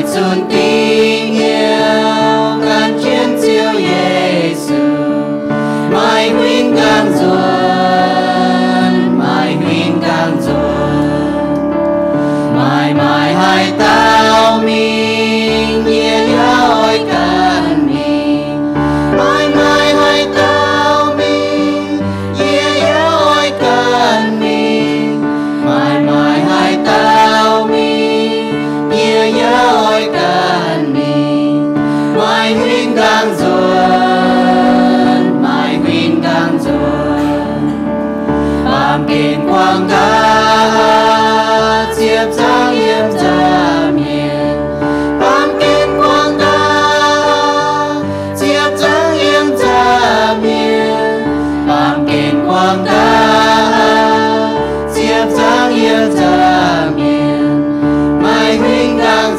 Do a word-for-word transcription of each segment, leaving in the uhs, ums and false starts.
chun tình yêu ngàn chiến chiếu Giêsu mai huynh càng ruồn mai huynh càng ruồn mai mai hai tao mình nhẹ nhõi cần mình mai mai hai tao mình nhẹ nhõi cần mình mai mai hai tao mình nhẹ nhõi cần mình mai huynh càng ruồn mai huynh càng ruồn làm kiên quang ca chiếp giang yếm ra miền làm kiên quang ca chiếp giang yếm ra miền làm kiên quang ca chiếp giang yếm ra miền mai huynh càng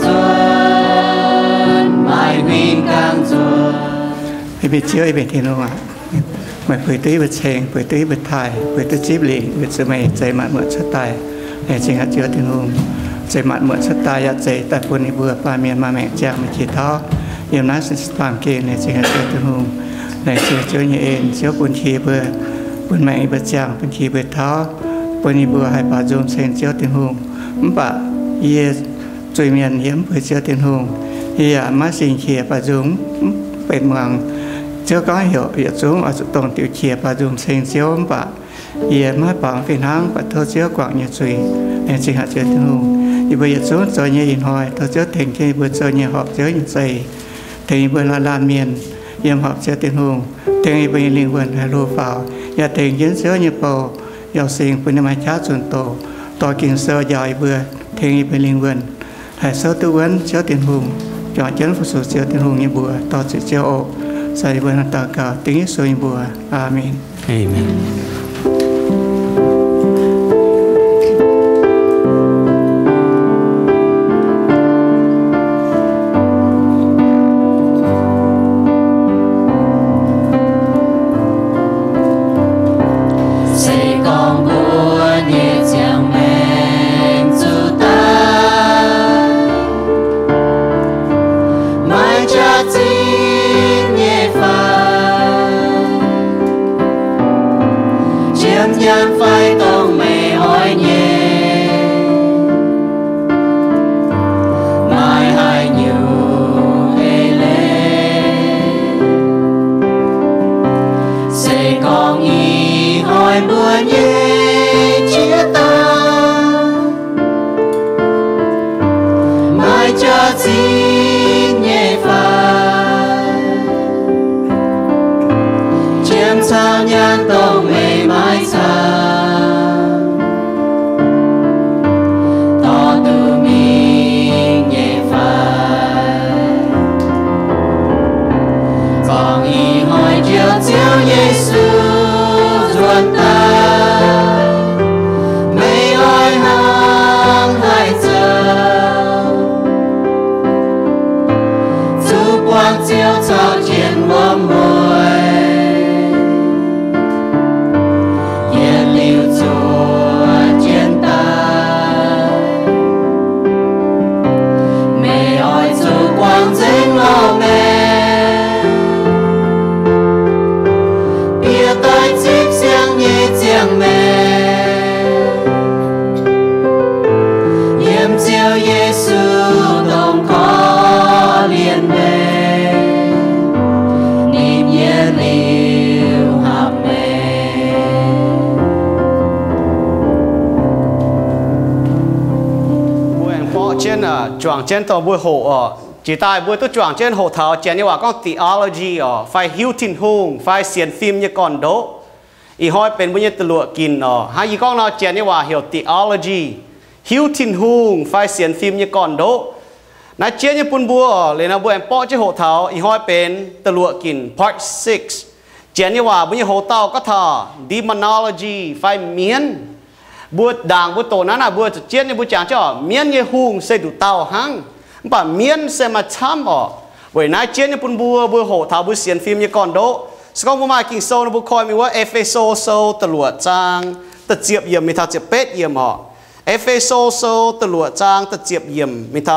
ruồn mai huynh càng ruồn. Hãy biết chữa bên thiên long ạ. Mày phải tới bật chèn, phải tới bật thải, phải tới chip lì, bật sơ màyใจmặn mượn sát tài, để chính hạt chữa thiên long.ใจmặn mượn sát tài, hạtใจtại phun đi vừa pa miền ma mẹ chạm mà chỉ tháo, yếm nát sinh tạm kê để chính hạt chữa thiên long, để chữa chữa như em chữa phun khí vừa, phun mẹ bật chạm, phun khí bật tháo, phun đi vừa hai bà zoom sen chữa thiên long, bà ye chui miền yếm vừa chữa thiên long, ye má sinh khí bà zoomเป็นเมืองเจ้าก็hiểu hiểu xuống ở chỗ tổng tiểu chia và dùng sinh chiếu và ye mai bằng phiền hang và thô chiếu quảng nhiệt suy nên sinh hạt chơi thiên hùng thì bây giờ xuống rồi như hình hỏi thô chiếu thành khi vừa rồi như họp chiếu như dày thì vừa là lan miền yếm họp chơi thiên hùng thì bây giờ liên quan hay lô vào và thành diễn chiếu như bầu giàu sinh với năm hai chát chuẩn tổ to kinh sơ dài vừa thì bây liên quan hay sơ tư vấn chiếu thiên hùng chọn chân phụ sự chiếu thiên hùng như bùa to sự chiếu ổ sai với năng tạo cả tiếng số như bùa. Amen. Amen. Nhân phải tông mê hỏi nhé mai hai nhiều ê lê sẽ con ý hỏi buồn nhé chia ta mai cho xin nhé phai chiếm sao nhân tông mê mai sao Giêsu ruột ta mấy ơi hăng hai giờ chú quang chiếu cho chiến mong mùi yên lưu chúa chiến tay mấy ơi chú quang dính lâu mê Giang mẹ yếm chiếu Giêsu đồng có liên mê niềm nhớ liều hợp mê buổi phó trên ở choàng trên tàu buổi hộ ở chỉ tại buổi tôi choàng trên hộ thảo trên như là con theology ở phải hiếu tin hùng phải xiên phim như con đốอีห้อยเป็นบุญตะลุกินอ๋อหาอีก้องเราเจนนี่ว่าเหี่ยว theology หิวทินฮุงไฟเสียนฟิล์มยี่ก่อนโดนะเจนยี่ปุ่นบัวเลยนะบัวแอมป้อเจ้าหัวเท้าอีห้อยเป็นตะลุกิน part six เจนนี่ว่าบุญหัวเต้าก็ท่า demonology ไฟเมียนบัวด่างบัวโตนั้นน่ะบัวจะเจนยี่บัวจางเจ้าเมียนยี่ฮุงเสดูเต้าหังป่ะเมียนเสมาช้ำอ๋อเว้ยนะเจนยี่ปุ่นบัวบัวหัวเท้าบัวเสียนฟิล์มยี่ก่อนโดสกองผู้มากินโซนบุคคลมีว่าเอฟเอโซโซตลวดจางตะเจียบเยี่ยมมีท่าเจียบเป็ดเยี่ยมอ่ะเอฟเอโซโซตลวดจางตะเจียบเยี่ยมมีท่า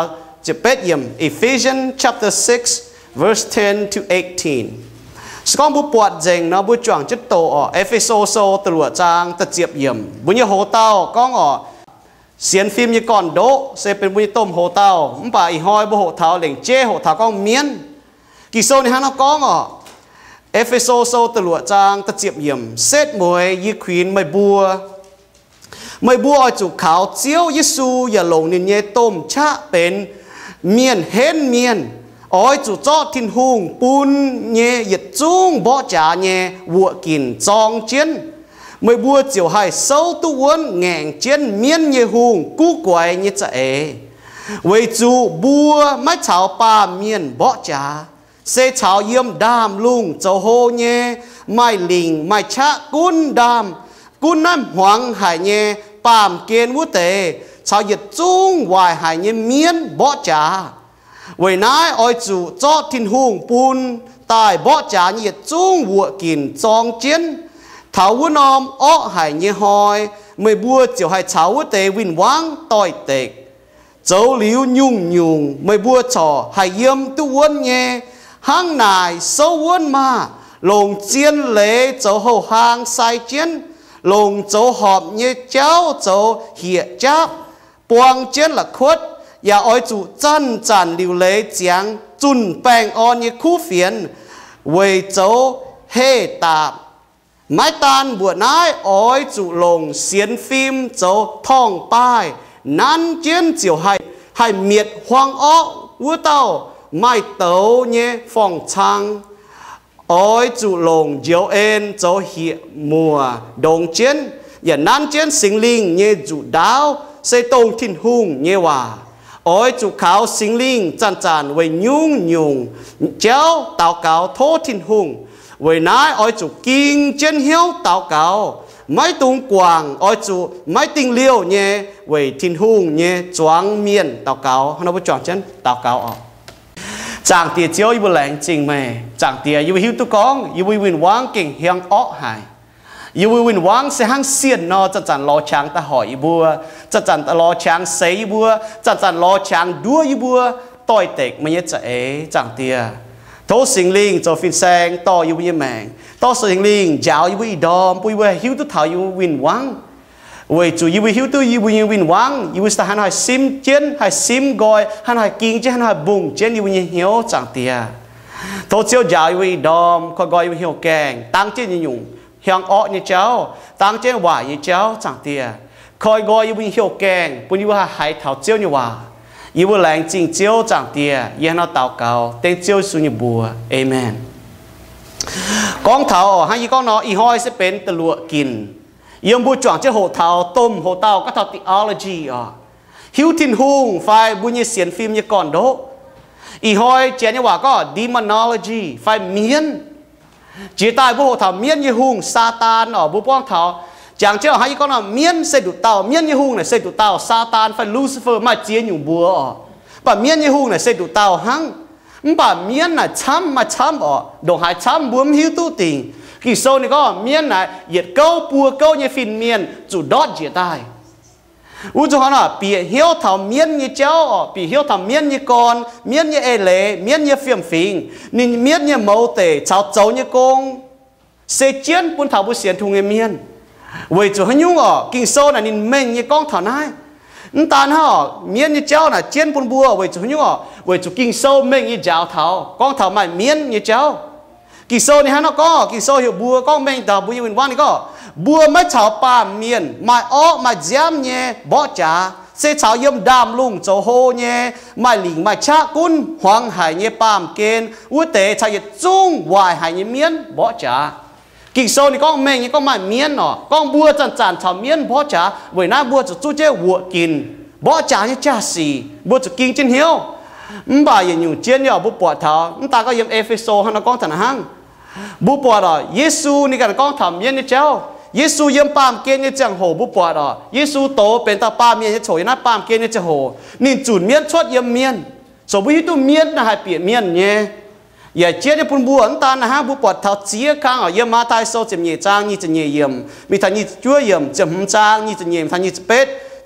จะเป็ดยิม Ephesians chapter six verse ten to eighteen สกองบุปผาเจงนะบุจวงจิตโตอ๋อเอเฟโซโซตรัวจางตะเจียบยิมบุญยโหเต้าก้องอ๋อเสียนฟิล์มยก่อนโดเซเป็นบุญต้มโหเต้ามั่งป่าอีหอยบุโหเท้าเหล่งเจ้โหเท้าก้องเมียนกิโซนี่ฮะน้องก้องอ๋อเอเฟโซโซตรัวจางตะเจียบยิมเซตมวยยีควีนไม่บัวไม่บัวอ๋อจุกขาวเจียวยิสูอย่าหลงนินเยต้มชะเป็นเมียนเห็นเมียนอ้อยจู่จอทินหุงปูนเย่หยัดจุ้งบ่จ่าเย่วัวกินจองเจียนไม่บัวเจียวให้เศร้าตัววนแง่งเจียนเมียนเย่หุงกู้กวยเย่จะเอไว้จู่บัวไม่ชาวป่าเมียนบ่จ่าเสชาวเยี่ยมดามลุงเจ้าโฮเย่ไม่ลิงไม่ชะกุนดามกุนน้ำหวังหายเย่ปามเกณฑ์วุเตชาวหยัดจุ้งวายหายเย่เมียนบ่จ่าไว้นายอ้อยจู่จอดทินหุงปูนตายบ่จ่าเหยียดจุ้งวัวกินจองเจียนเถาวุนอมอ้อหายเยี่ยหอยไม่บัวเจียวให้เฉาเตวินวังต่อยเตกเจ้าหลิวยุ่งยุ่งไม่บัวจ่อให้เยี่ยมตัววนเย่ห้างนายโซวนมาลงเจียนเละเจ้าหหางใส่เจียนลงเจ้าหอบเย่เจ้าเจ้าเหี่ยจับปวงเจียนละคดอย่าอ้อยจู่จันจันลิวเล่เจียงจุนแป้งอ่อนยี่คู่เฟียนเวยโจเฮตาไม้ตานบวชนายอ้อยจู่ลงเสียนฟิล์มโจท่องป้ายนั้นเจียนเจียวให้ให้เมียดหวงอ้อวัวเต้าไม่เต้าเนี่ยฟองชังอ้อยจู่ลงเจียวเอ็นโจเหี่ยมัวดงเจียนอย่านั้นเจียนสิงลิงเนี่ยจู่ดาวเสตงทินหุงเนี่ยว่าอ้อยจุกขาวสิงลิงจันจันไว้ยุ่งยุ่งเจ้าเต่าเก่าโทษทินหุงไว้นายอ้อยจุกกิงเจนเหี้ยวเต่าเก่าไม่ตุงกวางอ้อยจุไม่ติงเลี้ยวเนี่ยไว้ทินหุงเนี่ยจวงเมียนเต่าเก่าฮันเอาไปจวงเจนเต่าเก่าออกจางเตียเจียวอยู่บนแหลงจริงไหมจางเตียอยู่หิวตุกองอยู่วินวางเก่งเฮียงอ้อหายอยู่วินวังเสียงเสียนนอจะจันรอช้างตะหอยบัวจะจันตะรอช้างเสยบัวจะจันรอช้างดัวอยู่บัวต่อยเตกมันยังจะเอ๋จังเตียโทสิงลิงจะฟินแซงต่ออยู่วิแมงต่อสิงลิงยาวอยู่วิดอมปุยวิหิวตุเถาอยู่วินวังเว้ยจู่อยู่วิหิวตุอยู่วิวินวังอยู่วิสตาหันหอยซิมเจนหอยซิมกอยหันหอยกิงเจนหันหอยบุงเจนอยู่วิเหี่ยวจังเตียโทเจียวยาวอยู่วิดอมคอยกอยอยู่เหี่ยวแกงตั้งเจนยุ่งเฮียงอ้อนี่เจ้าตั้งเจ้าว่านี่เจ้าจังเตียคอยกอยอยู่บนเหี่ยวแกงปุ่นอยู่ว่าหายเท้าเจ้านี่ว่าอยู่บนแรงจริงเจ้าจังเตียยันเอาเต่าเก่าเต็งเจ้าสุญบัวเอเมนกองเท้าให้ยี่กองนออีห้อยจะเป็นตะลัวกินยมบูจ่วงเจ้าโหเท้าต้มโหเต้าก็เท้า theology อ่ะหิวทินหุงไฟบุญยเสียนฟิล์มยี่ก่อนโดอีห้อยเจนี่ว่าก็ demonology ไฟเมียนจีตายบุหรี่เมียนยี่หุงซาตานอ๋อบุป้องเถาจางเจ้าให้ก็น่ะเมียนเสดุเต่าเมียนยี่หุงเนี่ยเสดุเต่าซาตานไฟลูซิเฟอร์มาเจียนอยู่บัวอ๋อป่ะเมียนยี่หุงเนี่ยเสดุเต่าหังป่ะเมียนน่ะช้ำมาช้ำอ๋อดงหายช้ำบวมหิวตู้ติงกี่โซนี่ก็เมียนน่ะเหยียดเก้าปัวเก้าเนี่ยฟินเมียนจุดดอดเจียตายอุจจาระเปียเหี้ยวเท่าเมียนยี่เจ้าอ๋อปีเหี้ยวเท่าเมียนยี่กอนเมียนยี่เอเล่เมียนยี่เฟียมฟิงนี่เมียนยี่เมาเตะชาวเจ้ายี่กงเสียเจียนปุ่นเท่าบุเสียนทุงเมียนเวจุหันยุ่งอ๋อกินโซน่ะนี่เม่งยี่กองเท่านั้นนั่นตาห่อเมียนยี่เจ้าน่ะเจียนปุ่นบัวเวจุหันยุ่งอ๋อเวจุกินโซเม่งยี่เจ้าเท่ากองเท่าไม่เมียนยี่เจ้ากินโซนี่ฮะน้องก็กินโซอยู่บัวกองเม่งเท่าบุยวินวันนี่ก็บัวไม่ชาวป่าเมียนไม่อ้อไม่เจียมเนี่ยบ่จ่าเสียชาวย่อมดามลุงโจโฮเนี่ยไม่หลิงไม่ชะกุนหวังหายเนี่ยปามเกณฑ์วุ้เตะชายจุ้งวายหายเนี่ยเมียนบ่จ่ากิโซนี่ก็เมงนี่ก็ไม่เมียนเนาะก็บัวจันจันชาวเมียนบ่จ่าเวน่าบัวจะจู้เจ้าวัวกินบ่จ่าเนี่ยจ่าสีบัวจะกินจนเหี่ยวมบ่ายอย่างอยู่เจียนเนี่ยบุปผาเท้ามตาก็ยังเอเฟโซฮันก็จันหังบุปผาอ่ะเยซูนี่กันก็ทำเมียนเนี่ยเจ้าเยซูยมปามเกณฑ์เนี่ยจังโหบุปผาอ่ะเยซูโตเป็นตาปามเมียนเนี่ยโฉยน่าปามเกณฑ์เนี่ยจะโหนี่จุดเมียนชดยมเมียนสมบูรณ์ตัวเมียนนะฮะเปลี่ยนเมียนเนี่ยอย่าเจี๊ยบปุ่นบัวอันตานะฮะบุปผาเท้าเจี๊ยข้างอ่ะยมมาไทยโซจะมีจางนี่จะมีเยี่ยมมีทางนี้ช่วยเยี่ยมจะหุ่นจางนี่จะมีทางนี้จะเป็ด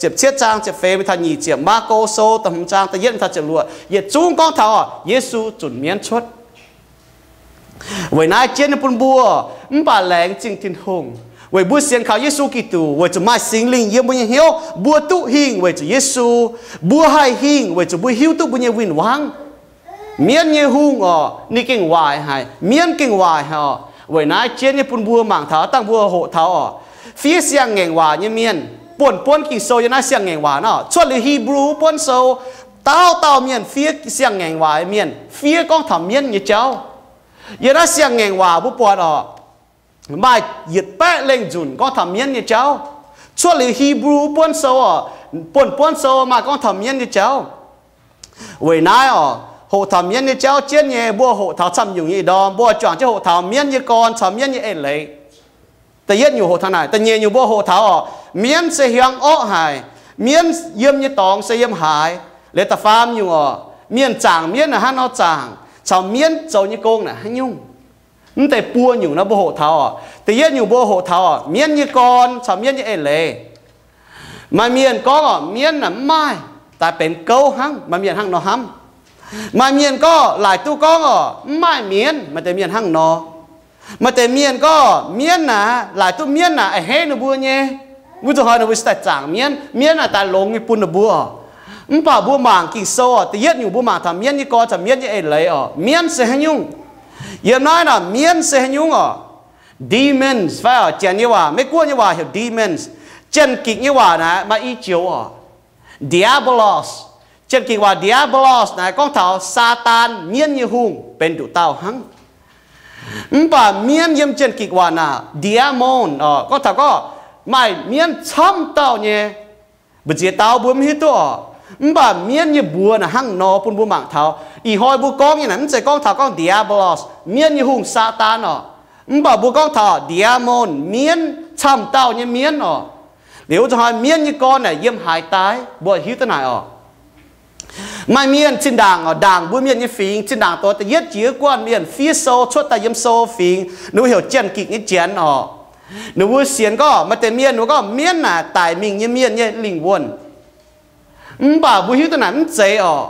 chụp chết trang chụp phê với thằng nhị chụp ma cô sô tầm trang ta yên thằng chụp lụa ye chung con thảo Giêsu chuẩn miến chuất vậy nay trên bún bùa bà lén chính thiên hùng vậy bùa xiên khảo Giêsu Kitô vậy chúng mai sinh linh yếm bùa hiếu bùa tu hình vậy chúng Giêsu bùa hai hình vậy chúng bùa hiếu tu bùa nhiều vinh quang miên như hung ở ni kinh hoài hay miên kinh hoài họ vậy nay trên như bún bùa mảng thảo tăng bùa hộ thảo ở phía xiang ngành hoài như miên buồn buồn kinh sâu như nay xiang ngành hoài nó xuất từ Hebrew buồn sâu tao tao miên phía xiang ngành hoài miên phía con thảo miên như cháu giờ nó xiang ngành hoài bùa buồn ở mai nhiệt bát lên dùn con thẩm miên như cháu xuất từ Hebrew buôn sâu ở buôn buôn sâu mà con thẩm miên như cháu vậy nay ở hộ thẩm miên như cháu chết nhẹ bua hộ thảo chăm dùng như đó bua chọn cho hộ thảo miên như con thẩm miên như ấy lấy ta yết nhiều hộ thảo này ta nhẹ nhiều bua hộ thảo ở miên sẽ hiang ó hài miên yếm như tòng sẽ yếm hài lấy ta phàm nhiều ở miên chàng miên là hắn nó chàng chào miên dầu như công là hắn nhung nhưng tại bua nhiều nó bua hộ thảo à, tại yết nhiều bua hộ thảo à, miên như con, sao miên như ê lệ, mà miên có à, miên là mai, tại bên câu hăng, mà miên hăng nó hăm, mà miên có lại tu con à, mai miên, mà tại miên hăng nó, mà tại miên có miên là lại tu miên là ai hết nó bua nhé, vui cho hỏi nó vui tại chẳng miên, miên là tại lồng như pun nó bua, không phải bua mảng kỳ sâu à, tại yết nhiều bua mảng thằng miên như con, thằng miên như ê lệ à, miên sẽ hay nhung. Yếm nói là miên sẽ nhung ở demons phải ở chân như hòa mấy quân như hòa hiểu demons chân kịch như hòa này mà ý chiếu ở diabolos chân kịch hòa diabolos này con thảo Satan miên như hung bên đủ tao hăng và miên yếm chân kịch hòa nào diamond ở con thảo có mày miên chăm tao nhé bởi vì tao bướm hít tôi bà miên như bùa là hăng nó pun bùa mạng thảo ý hỏi bùa con như này sẽ con thảo con diabolos miên như hùng Satan nó bà bùa con thảo diamond miên chăm tao như miên nó nếu cho hỏi miên như con này yếm hai tái bùa hiếu thế này ở mai miên trên đàng ở đàng bùa miên như phình trên đàng tôi ta yết chứa quan miên phía sâu chốt ta yếm sâu phình nếu hiểu chân kịch như chén ở nếu bùa xiên có mà tên miên nó có miên là tại mình như miên như linh quân bà bùi hiếu tôi nắm chế ở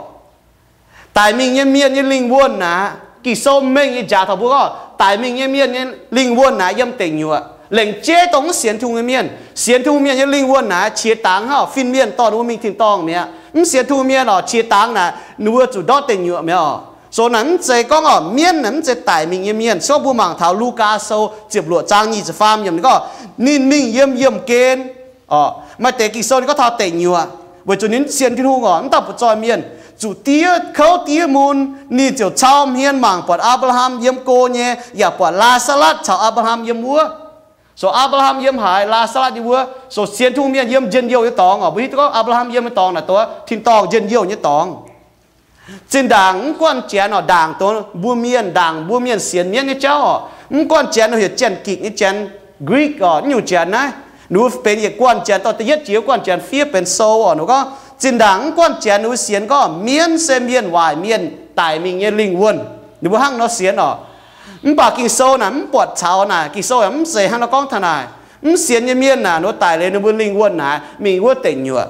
tại mình như miên như linh quân nà kỳ sâu mình như giả thảo bùa có tại mình như miên như linh quân nà yếm tình nhựa lệnh chế tống xiên thu như miên xiên thu miên như linh quân nà chia táng hả phiên miên to đúng mình thiên tong mẹ xiên thu miên ở chia táng nà nuôi chủ đó tình nhựa mẹ ở số nắm chế có ở miên nắm chế tại mình như miên số bùa mảng thảo Luca sâu chụp lụa trang nhị chế phàm nhầm có nín mình yếm yếm kên ờ mà tế kỳ sâu có thảo tình nhựa bởi cho nên xiên thiên hùng ngọn tập cho miền chủ tía khâu tía môn ni chiều chao miên mảng bọt Abraham yếm cô nhé ya bọt Lazarus chao Abraham yếm múa so Abraham yếm hải Lazarus yếm múa so xiên thu miên yếm dân yêu như tòng ở bởi có Abraham yếm như tòng là tôi thiên tòng dân yêu như tòng trên đảng quan chén ở đảng tôi bua miên đảng bua miên xiên miên như cháu quan chén ở hiện chén kịch như chén Greek ở nhiều chén này nếuเป็นอีกquan chén tôi tự nhiên chiếu quan chén phía bên sâu ở nó có trên đảng quan chén nếu xiên có miên xem miên hoài miên tại mình như linh quân nếu hăng nó xiên ở bà kinh sâu nè bọt cháo nè kinh sâu nè dễ hăng nó con thằng này xiên như miên nè nó tại lên nó vừa linh quân nè mình vừa tỉnh nhựa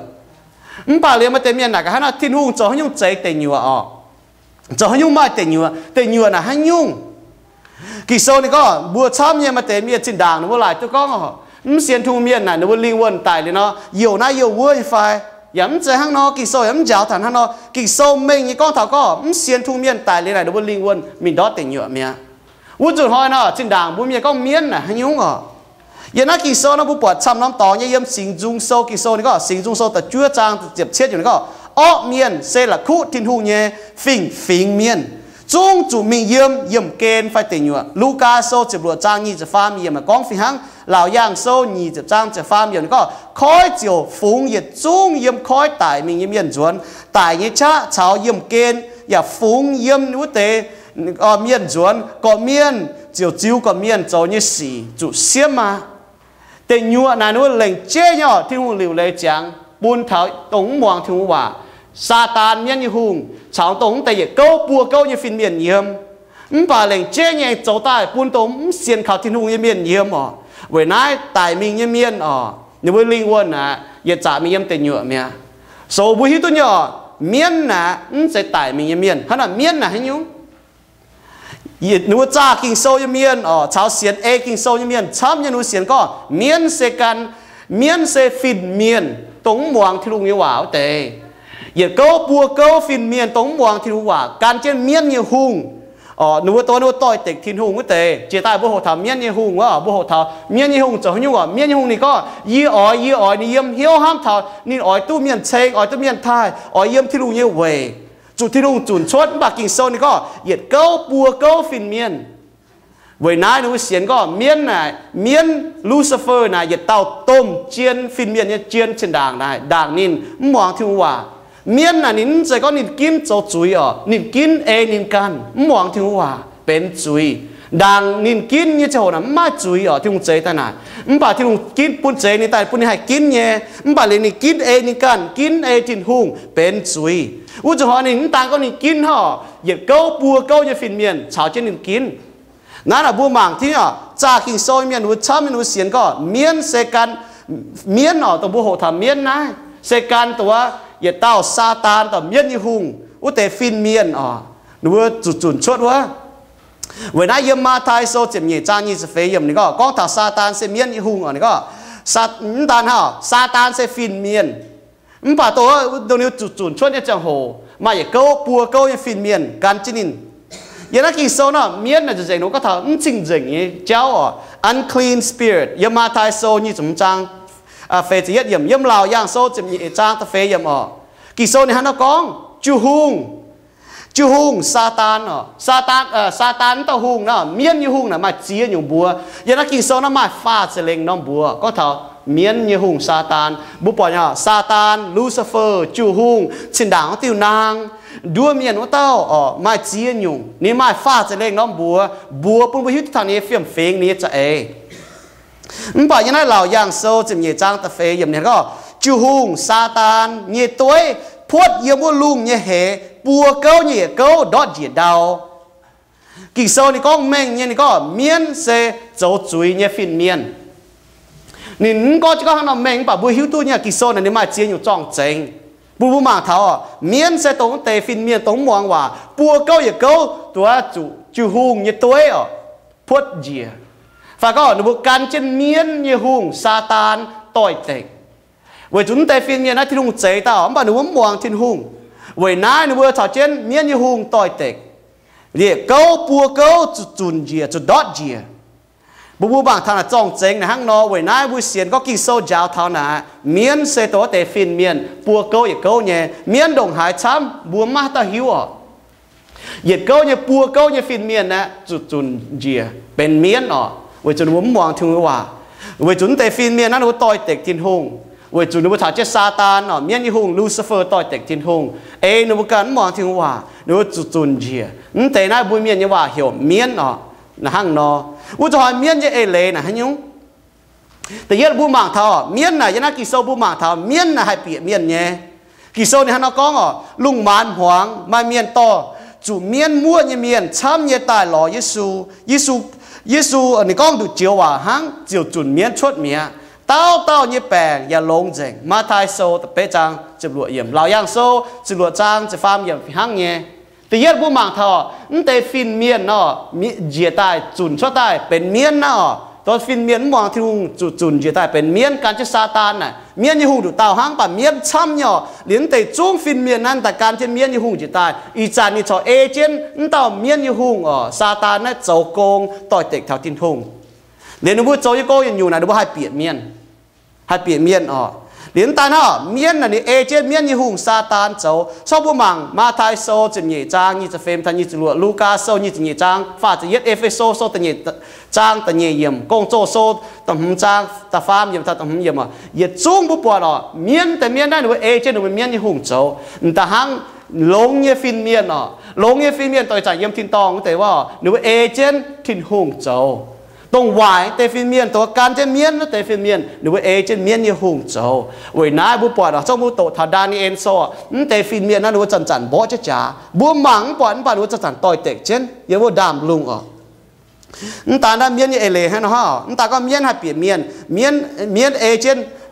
bà liền mà tỉnh miên nè cái hắn là thiên hùng cho hắn nhung cháy tỉnh nhựa ở cho hắn nhung mai tỉnh nhựa tỉnh nhựa là hắn nhung kinh sâu này có bùa chăm như mà tỉnh miên trên đảng nó vừa lại tôi có xiên thu miên này nó vừa linh quân tại lên nó nhiều na nhiều vui phải yếm chế hăng nó kỳ sâu yếm giáo thản hăng nó kỳ sâu mình như con thảo có xiên thu miên tại lên này nó vừa linh quân mình đó tỉnh nhựa mía uống chuột hỏi nó trên đảng bún miên có miên này hay nhúng ở giờ nó kỳ sâu nó bút bọt chăm lắm to như yếm sinh dung sâu kỳ sâu này có sinh dung sâu tại chúa trang tiếp chếtอยู่nó có ó miên sẽ là khu thiên hu nhé phình phình miên chung chủ mình yếm yếm kên phải tỉnh nhựa Luca sâu chụp lụa trang nhị chụp phàm yếm mà con phình hăng lão yang sâu nhị chụp trang chụp phàm yếm có khói chiều phúng nhiệt chung yếm khói tại mình yếm yếm chuẩn tại như cha cháu yếm kên ya phúng yếm nữ tế ở miền chuẩn có miền chiều chiếu có miền cháu như xì chủ xiêm mà tình nhựa này nó lệnh chế nhỏ thiên hùng liều lệ chẳng buôn thảo tống muang thiên hùng hòa Satan miên như hùng cháu tống tại vì câu bùa câu như phiên miền yếm bà lệnh chế nhẹ cháu tại buôn tống xiên khảo thiên hùng như miền yếm ở với nãy tại mình như miền ở nếu với linh quân à giờ trả mình em tiền nhựa mẹ số bùi hít tôi nhỏ miên là sẽ tải mình miên hắn là miên là hay nhung giờ nếu cha kinh sâu như miên ở cháu xiên a kinh sâu như miên chăm như nếu xiên có miên sẽ can miên sẽ phìn miên tống muang thì luôn như wow tệ giờ câu bùa câu phìn miên tống muang thì luôn wow can trên miên như hung ờ nếu tôi nếu tôi tịch thiên hùng cái tệ chỉ tại bố hồ thảo miên như hùng á bố hồ thảo miên như hùng cho như à miên như hùng này có y ỏi y ỏi ni yếm hiếu ham thảo ni ỏi tu miên chênh ỏi tu miên thai ỏi yếm thiên hùng như về chủ thiên hùng chuẩn chốt bạc kinh sâu này có yết câu bùa câu phìn miên với nãy nếu xiên có miên này miên Lucifer này yết tàu tôm chiên phìn miên như chiên trên đàng này đàng nín muang thiên hòa miên là nín sẽ có nín kín cho chuối ở nín kín e nín can muang thiên hòa bên chuối đàng nín kín như chỗ nào mà chuối ở thiên chế ta này bà thiên kín bún chế nín tại bún hai kín nhé bà lên nín kín e nín can kín e thiên hùng bên chuối u cho họ nín tăng có nín kín họ nhiệt câu bùa câu như phìn miên cháo trên nín kín nó là bùa mảng thì à cha kinh soi miên u chăm miên u xiên có miên sẽ can miên ở tàu bùa hộ thảm miên này sẽ canตัวอย่าเต้าซาตานต่อเมียนยี่หุงอุเตฟินเมียนอ๋อหนูจุดจุดชดวะเวลาเยี่ยมมาไทยโซเจ็บเหยียดจางยี่สิบเฟยมนี่ก็ก้องถ้าซาตานเซเมียนยี่หุงอ๋อนี่ก็ซาตานฮะซาตานเซฟินเมียนมันป่าตัวตรงนี้จุดจุดชดเนี่ยจังโหมาอย่าเก้าปัวเก้าอย่าฟินเมียนการจินินอย่างนั้นกี่โซน่ะเมียนน่ะจะเจ๋งหนูก็ถามจริงจริงนี่เจ้าอ๋อ unclean spirit เยี่ยมมาไทยโซนี่สมจังเฟยจะเยี่ยมเยี่ยมลาวย่างโซ่จะมีจ้างตะเฟยเยี่ยมอ๋อกี่โซ่เนี่ยฮันเอากองจูฮุงจูฮุงซาตานอ๋อซาตานเอ่อซาตานตะฮุงนะเมียนยี่ฮุงน่ะมาเจียอยู่บัวอย่างนั้นกี่โซ่น่ะมาฟาดเสลงน้องบัวก็เท่าเมียนยี่ฮุงซาตานบุปผาเนี่ยซาตานลูซิเฟอร์จูฮุงชินด่างของติวนางดัวเมียนว่าเต้าอ๋อมาเจียอยู่นี่มาฟาดเสลงน้องบัวบัวปุ่นไปที่ทางนี้เฟี้ยมเฟงนี้จะเอมันบอกอย่างนั้นเราอย่างโซ่จะมีจ้างตะเฟยอย่างนี้ก็จูฮุงซาตานเงี้ยตัวพวดเยี่ยมว่าลุงเงี้ยเหปัวเก้าเงี้ยเก้าดอดเจียดาวกี่โซ่นี่ก็แม่งเงี้ยนี่ก็เมียนเซโจจุยเงี้ยฟินเมียนนี่ก็จะก็ให้เราแม่งป่ะบัวหิวตัวเนี่ยกี่โซ่เนี่ยนี่มาเจียอยู่จ้องเจงบูบูมาเท้าอ่ะเมียนเซตรงเตฟินเมียนตรงมองว่าปัวเก้าเงี้ยเก้าตัวจูจูฮุงเงี้ยตัวอ่ะพวดเจียฝากก็หนูบุกการเช่นเมียนเยหุงซาตานต่อยเตะเวจุนเตฟินเมียนนะที่ลุงเจต้าอ๋อบ้านหนูว่ามองทิ้งหุงเวน้าหนูบุกชาวเช่นเมียนเยหุงต่อยเตะเรียกเก้าปัวเก้าจุดจุนเจียจุดดอดเจียบุบูบางทางจ้องเจงในห้างนอเวน้าบุเสียนก็กินโซ่ยาวเท่านั้นเมียนเซโตเตฟินเมียนปัวเก้าอย่าเก้าเนี่ยเมียนดงหายช้ำบัวมาตาหิวอ่ะเหยียดเก้าเนี่ยปัวเก้าเนี่ยฟินเมียนนะจุดจุนเจียเป็นเมียนอ่ะเวจุนวุ้มมองถึงว่าเวจุนเตฟินเมียนนั้นว่าต่อยเต็กทินหงเวจุนว่าถ้าเจ้าซาตานเนาะเมียนยี่หงลูซิเฟอร์ต่อยเต็กทินหงเอ็นว่าการมองถึงว่าเนื้อจุดจุนเจียนั่นแต่น่าบุญเมียนยี่ว่าเหี่ยวเมียนเนาะนะฮังเนาะว่าจะหอยเมียนยี่เอเลนะฮันยุงแต่ยัดบุญมังเท่าเมียนน่ะยันนักกิโซบุญมังเท่าเมียนน่ะให้เปียเมียนเนี่ยกิโซเนี่ยฮันเอาก้องอ๋อลุงมานหวงมาเมียนต่อจู่เมียนมั่วยี่เมียนช้ำยี่ตายหล่อเยซูเยซูเยซูอันนี้ก็ดูเจียวว่าหังเจียวจุนเมียนชดเมียเต้าเต้าเนี่ยแปลงอย่าลงเจงมาทายโซแต่เป๊ะจังจะบลวเยี่ยมเราย่างโซจะบลวจังจะฟาร์มเยี่ยมหังเนี่ยแต่ยัดบุมังทอนั่นแต่ฟินเมียนเนาะมีเจียตายจุนชดตายเป็นเมียนเนาะตอนฟินเมียนมองที่หุงจุจุนเจียตายเป็นเมียนการจะซาตานน่ะเมียนยี่หุงดูเต้าหังป่ะเมียนช้ำเนาะเลี้ยงแต่จุ้งฟินเมียนนั่นแต่การจะเมียนยี่หุงเจียตายอีจานนี่ชอเอเจนนั่นเต้าเมียนยี่หุงอ๋อซาตานนั่นโจโกงต่อยเต็กแถวทินหงเรียนรู้โจยโกยังอยู่นะดูว่าให้เปลี่ยนเมียนให้เปลี่ยนเมียนอ๋อเรียนตาเนาะเมียนน่ะนี่เอเจนเมียนยี่หุงซาตานโจชอบบุมังมาไทยโซจะมีจางยี่จะเฟมทันยี่จะลัวลูกาโซยี่จะมีจางฟาจะยึดเอเฟโซโซตันยี่จางตันยี่เยี่ยมกงโจโซตัมหจางตาฟามเยี่ยมตาตัมหเยี่ยมอ่ะยึดจุ้งบุปผาเนาะเมียนแต่เมียนได้หนูเอเจนหนูเป็นเมียนยี่หุงโจแต่หังลงยี่ฟินเมียนเนาะลงยี่ฟินเมียนต่อยจากเยี่ยมทินตองแต่ว่าหนูเอเจนทินหุงโจตรงวายเตฟินเมียนตัวการเจเมียนนะเตฟินเมียนหรือว่าเอเจนเมียนยี่หุงโจเว้ยนายบุปผาเจ้าบุโตทาดานีเอ็นโซเตฟินเมียนนั่นหรือว่าจันจันบ่จะจ๋าบัวหมังปอนปานหรือว่าจันจันต่อยเต็กเช่นยังว่าดามลุงอ๋อนั่นตาหน้าเมียนยี่เอเลฮะเนาะนั่นตาก็เมียนให้เปลี่ยนเมียนเมียนเมียนเอเจน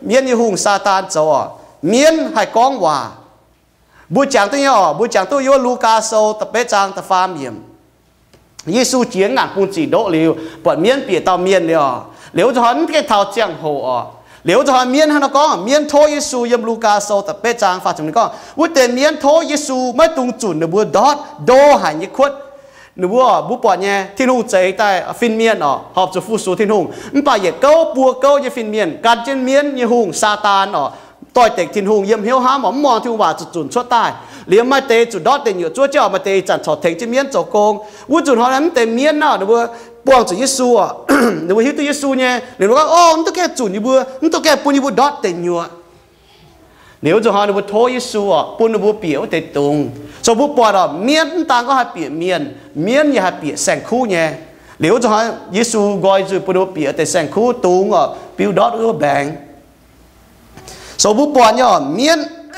miên như hùng sa tan châu à miên hay con hòa buổi chẳng tôi nhỏ buổi chẳng tôi vô Luca sâu tập bé trang tập phàm hiểm Giêsu chiến ngàn phun chỉ độ liều bọn miên bịa tàu miên liều liều cho hắn cái thảo chẳng hồ à liều cho hắn miên hắn nó có miên thôi Giêsu yếm Luca sâu tập bé trang phát chúng nó có buổi tiền miên thôi Giêsu mới tung chuẩn được buổi đót đô hải như khuất nếu bữa bữa bọn nhé thiên hùng chạy tại phiên miên ở họp cho phu số thiên hùng nhưng bà vậy câu bùa câu như phiên miên can trên miên như hùng sa tan ở tôi tịch thiên hùng yếm hiếu hám ở mòn thiên hùng bà chuẩn xuất tai liếm mai tê chuẩn đót tê nhiều chúa cho mà tê chẳng trọt thành trên miên chỗ công vui chuẩn họ lắm tê miên nào nếu bữa buông cho Giêsu à nếu bữa hiếu tới Giêsu nhé nếu nó ô nó cái chuẩn như bữa nó cái bùn như bữa đót tê nhiều nếu cho họ nếu thôi Giêsu à bùn nếu biểu tê tung sau bữa bỏ đó miên ta có hai bịa miên miên như hai bịa sành khu nhé nếu cho họ Giêsu gọi rồi bữa bịa tê sành khu tung ở biểu đót ưa bèn sau bữa bỏ nhá miên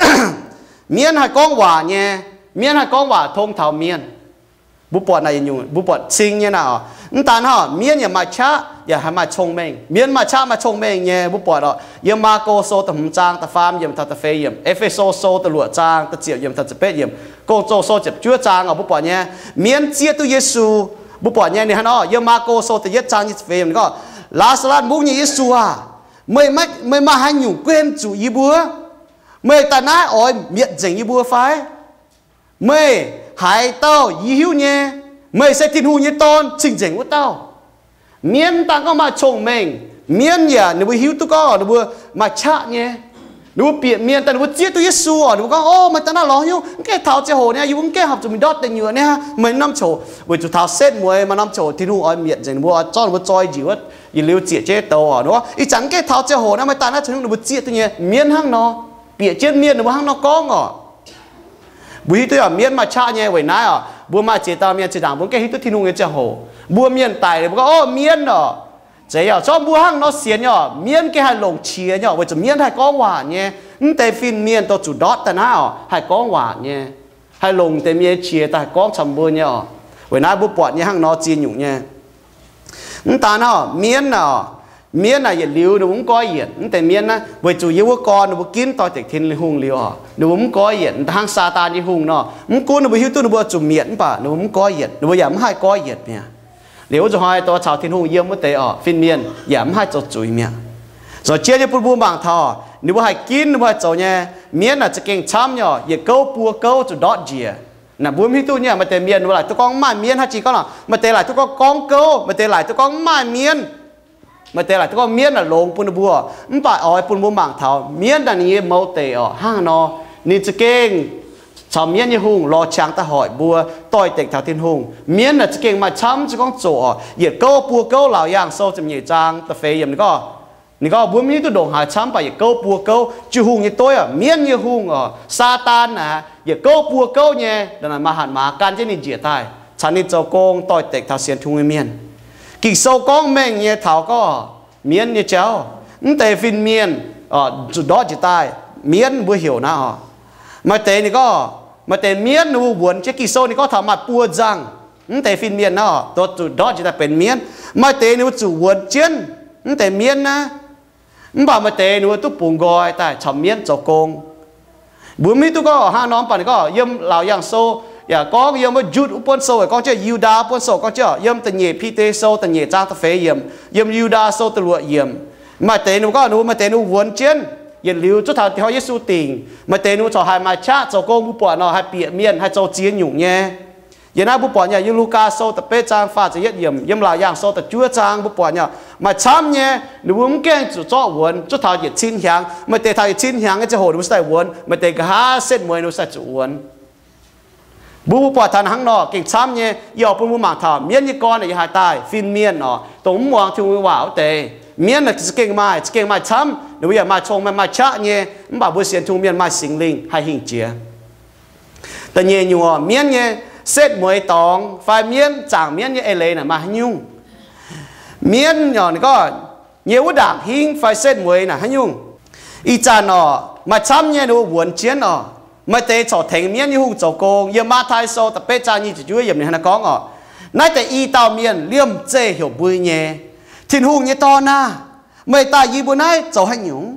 miên hai con quả nhé miên hai con quả thông thảo miên bữa bỏ này nhung bữa bỏ xinh như nào ta nó miên nhà mà chaอย่าให้มาชงเมงเมียนมาชามาชงเมงเนี่ยบุปผาดอกยมาโกโซตะหุ่มจางตะฟามยมทัตตะเฟยมเอฟเอโซโซตะหลวจางตะเจียวยมทัตตะเปยมโกโจโซเจ็บจั่วจางอ่ะบุปผาเนี่ยเมียนเจียตุเยซูบุปผาเนี่ยนี่ฮะเนาะยมาโกโซตะเยจางยิเฟยมก็ลาสลาดมุกเนี่ยเยซูอ่ะไม่ไม่ไม่มาให้หนุ่มเกวนจู่ยีบัวไม่ตาหน้าอ้อยเมียเจ๋งยีบัวไฟไม่หายเต้ายีหิวเนี่ยไม่ใช่ทิ้งหูเนี่ยตอนจริงเจ๋งว่าเต้าเมียนต่างก็มาชงเมงเมียนอย่าหนูหิวตุก็หนูมาชะเนี่ยหนูเปลี่ยนเมียนแต่หนูเจี๊ยตัวเยซูอ่ะหนูก็โอ้มันตาหน้าหล่อหิวแค่เท้าเจ้าโหเนี่ยอยู่แค่หับจะมีดอดแต่เหยื่อเนี่ยเหมือนน้ำโฉเวจุดเท้าเส้นมวยมาน้ำโฉที่นู่นอ้อยเมียนจังหนูว่าจ้อนหนูจอยจิ๋วอย่าเลี้ยวเจี๊ยเจ๊โตอ่ะหนูว่าอีจังแค่เท้าเจ้าโหเนี่ยมันตาหน้าถึงหนูเจี๊ยตัวเนี่ยเมียนห้างเนาะเปลี่ยนเจี๊ยเมียนหนูห้างเนาะก้องอ่ะบุยตัวอ่ะเมียนมาชะเนี่ยไว้ไหนอ่ะบัวมาเจตาเมียนเจต่างบัวแค่ฮิตที่นู่นเจ้าโหบัวเมียนตายเลยบัวก็โอ้เมียนเนาะเจ้าชอบบัวห้างเนาะเสียเนาะเมียนแค่ให้ลงเชียเนาะว่าจะเมียนให้ก้องหวานเนี่ยแต่ฟินเมียนตัวจุดดอทแต่หน้าอ่ะให้ก้องหวานเนี่ยให้ลงแต่เมียเชียแต่ก้องชำบัวเนี่ยไว้หน้าบัวปอดเนี่ยห้างเนาะจีนอยู่เนี่ยนั่นตาเนาะเมียนเนาะเมียนน่ะอย่าลิ้วหนูผมก้อยเหยียดแต่เมียนนะไว้จู่ยิ่งว่าก้อนหนูกินต่อจากทิ้งเลยหุงลิ้วอ่ะหนูผมก้อยเหยียดทางซาตานยี่หุงเนาะมึงกูหนูไปหิ้วตู้หนูบัวจุ่มเมียนป่ะหนูผมก้อยเหยียดหนูอย่าไม่ให้ก้อยเหยียดเนี่ยเดี๋ยวจะให้ตัวชาวทิ้งหุงเยี่ยมไม่เตะอ่ะฟินเมียนอย่าไม่ให้จุดจุยเมียส่วนเชี่ยจะพูดบูมบางทอหนูว่าให้กินหนูว่าจะเนี่ยเมียนน่ะจะเก่งช้ำเนี่ยอย่าเก้าปัวเก้าจุดดอทเจียน่ะบุ้มหิ้วตู้เนี่ยมาเตะเมียนว่าตัวกองไม้เมียนฮัจีก็เนาะมาเตะหลายตัวกองเก้ามาเตะหลายตัวกองไม้เมียนมาเตะหลายตัวก็เมียนน่ะลงปุ่นบัวมันป่าอ้อยปุ่นบัวบางเท้าเมียนดันนี้เมาเตะอ่ะห้างนอนี่จะเก่งชาวเมียนยี่หุงรอช้างตะหอยบัวต่อยเตะแถวทิ้งหุงเมียนน่ะจะเก่งมาช้ำจะก้องโจอ่ะเหยียดเก้าปัวเก้าเหล่าย่างโซ่จะมีจางตะเฟยอย่างนี้ก็นี่ก็บัวมีตัวโด่งหายช้ำไปเหยียดเก้าปัวเก้าจูหุงยี่ตัวอ่ะเมียนยี่หุงอ่ะซาตานนะเหยียดเก้าปัวเก้าเนี่ยดังนั้นมาหันมาการเจนี่เจียตายฉันนี่เจ้าโกงต่อยเตะแถวเสียนทุ่งเมียนกิ่งโซ่ก้องแม่งเนี่ยเท้าก็เมียนเนี่ยเจ้าแต่ฟินเมียนอ่าจุดดอดจะตายเมียนบัวเหี่ยวนะอ่ะมาเตนี่ก็มาเตเมียนนูวนเจ้ากิโซนี่ก็ทำมาปัวจังแต่ฟินเมียนนะตัวจุดดอดจะเป็นเมียนมาเตนูจุวนเจียนแต่เมียนนะบ่ามาเตนูตุปุ่งกอยแต่ชาวเมียนเจ้าโกงบุญมีตุก็ห้าน้องปั่นก็เยี่ยมเหล่าอย่างโซอย่าก็เยี่ยมว่าจุดอุปนโซก็เจ้ายูดาอุปนโซก็เจ้าเยี่ยมตันเย่พีเตโซตันเย่จางตะเฟยเยี่ยมเยี่ยมยูดาโซตะลัวเยี่ยมมาเตนูก็นูมาเตนูวนเจียนอย่าลิ้วจุดทางที่เขาเยซูติงมาเตนูจะให้มาชาเจ้าโกงบุปผาเนาะให้เปียเมียนให้เจ้าเจียนอยู่เนี่ยอย่าหน้าบุปผาเนี่ยยูลูกาโซตะเปจางฟ้าจะเยี่ยมเยี่ยมหลายอย่างโซตะจั่วจางบุปผาเนี่ยมาช้ำเนี่ยหนูมึงแกงจุดจ่อวนจุดทางเหยียดชิ้นหางมาเตทางชิ้นหางก็จะโหดหนูใส่วนมาเตกหาเส้นมวยหนูใส่จุวนบุปผาทานหังนอเก่งช้ำเนี่ยย่อปุ่นบุหมากถามเมียนยี่ก้อนเนี่ยอย่าหายตายฟินเมียนเนาะตรงมองที่มือว่าวเตเมียนน่ะจะเก่งมาจะเก่งมาช้ำหนูอย่ามาชงมามาชะเนี่ยมันบ่าวบุเสียนทุ่งเมียนมาสิงลิงให้หิงเจียแต่เนี่ยอยู่อ่ะเมียนเนี่ยเซตมวยตองไฟเมียนจางเมียนเนี่ยเอเลน่ะมายุ่งเมียนเนาะนี่ก็เยี่ยวด่างหิงไฟเซตมวยน่ะให้ยุ่งอีจานเนาะมาช้ำเนี่ยหนูวนเจียนเนาะมาเตะจอดแทงเมียนยี่หุ่งโจโกงเยี่ยมมาไทยโซแต่เป๊ะจานี่จะช่วยอย่างนี้นะก้องอ่ะนั่นแต่อีเตาเมียนเลี่ยมเจ้เหี่ยวบุยเนี่ยทิ้งหุ่งเนี่ยตอนน่ะไม่ตายยีบุญไหนเจ้าให้หยุ่ง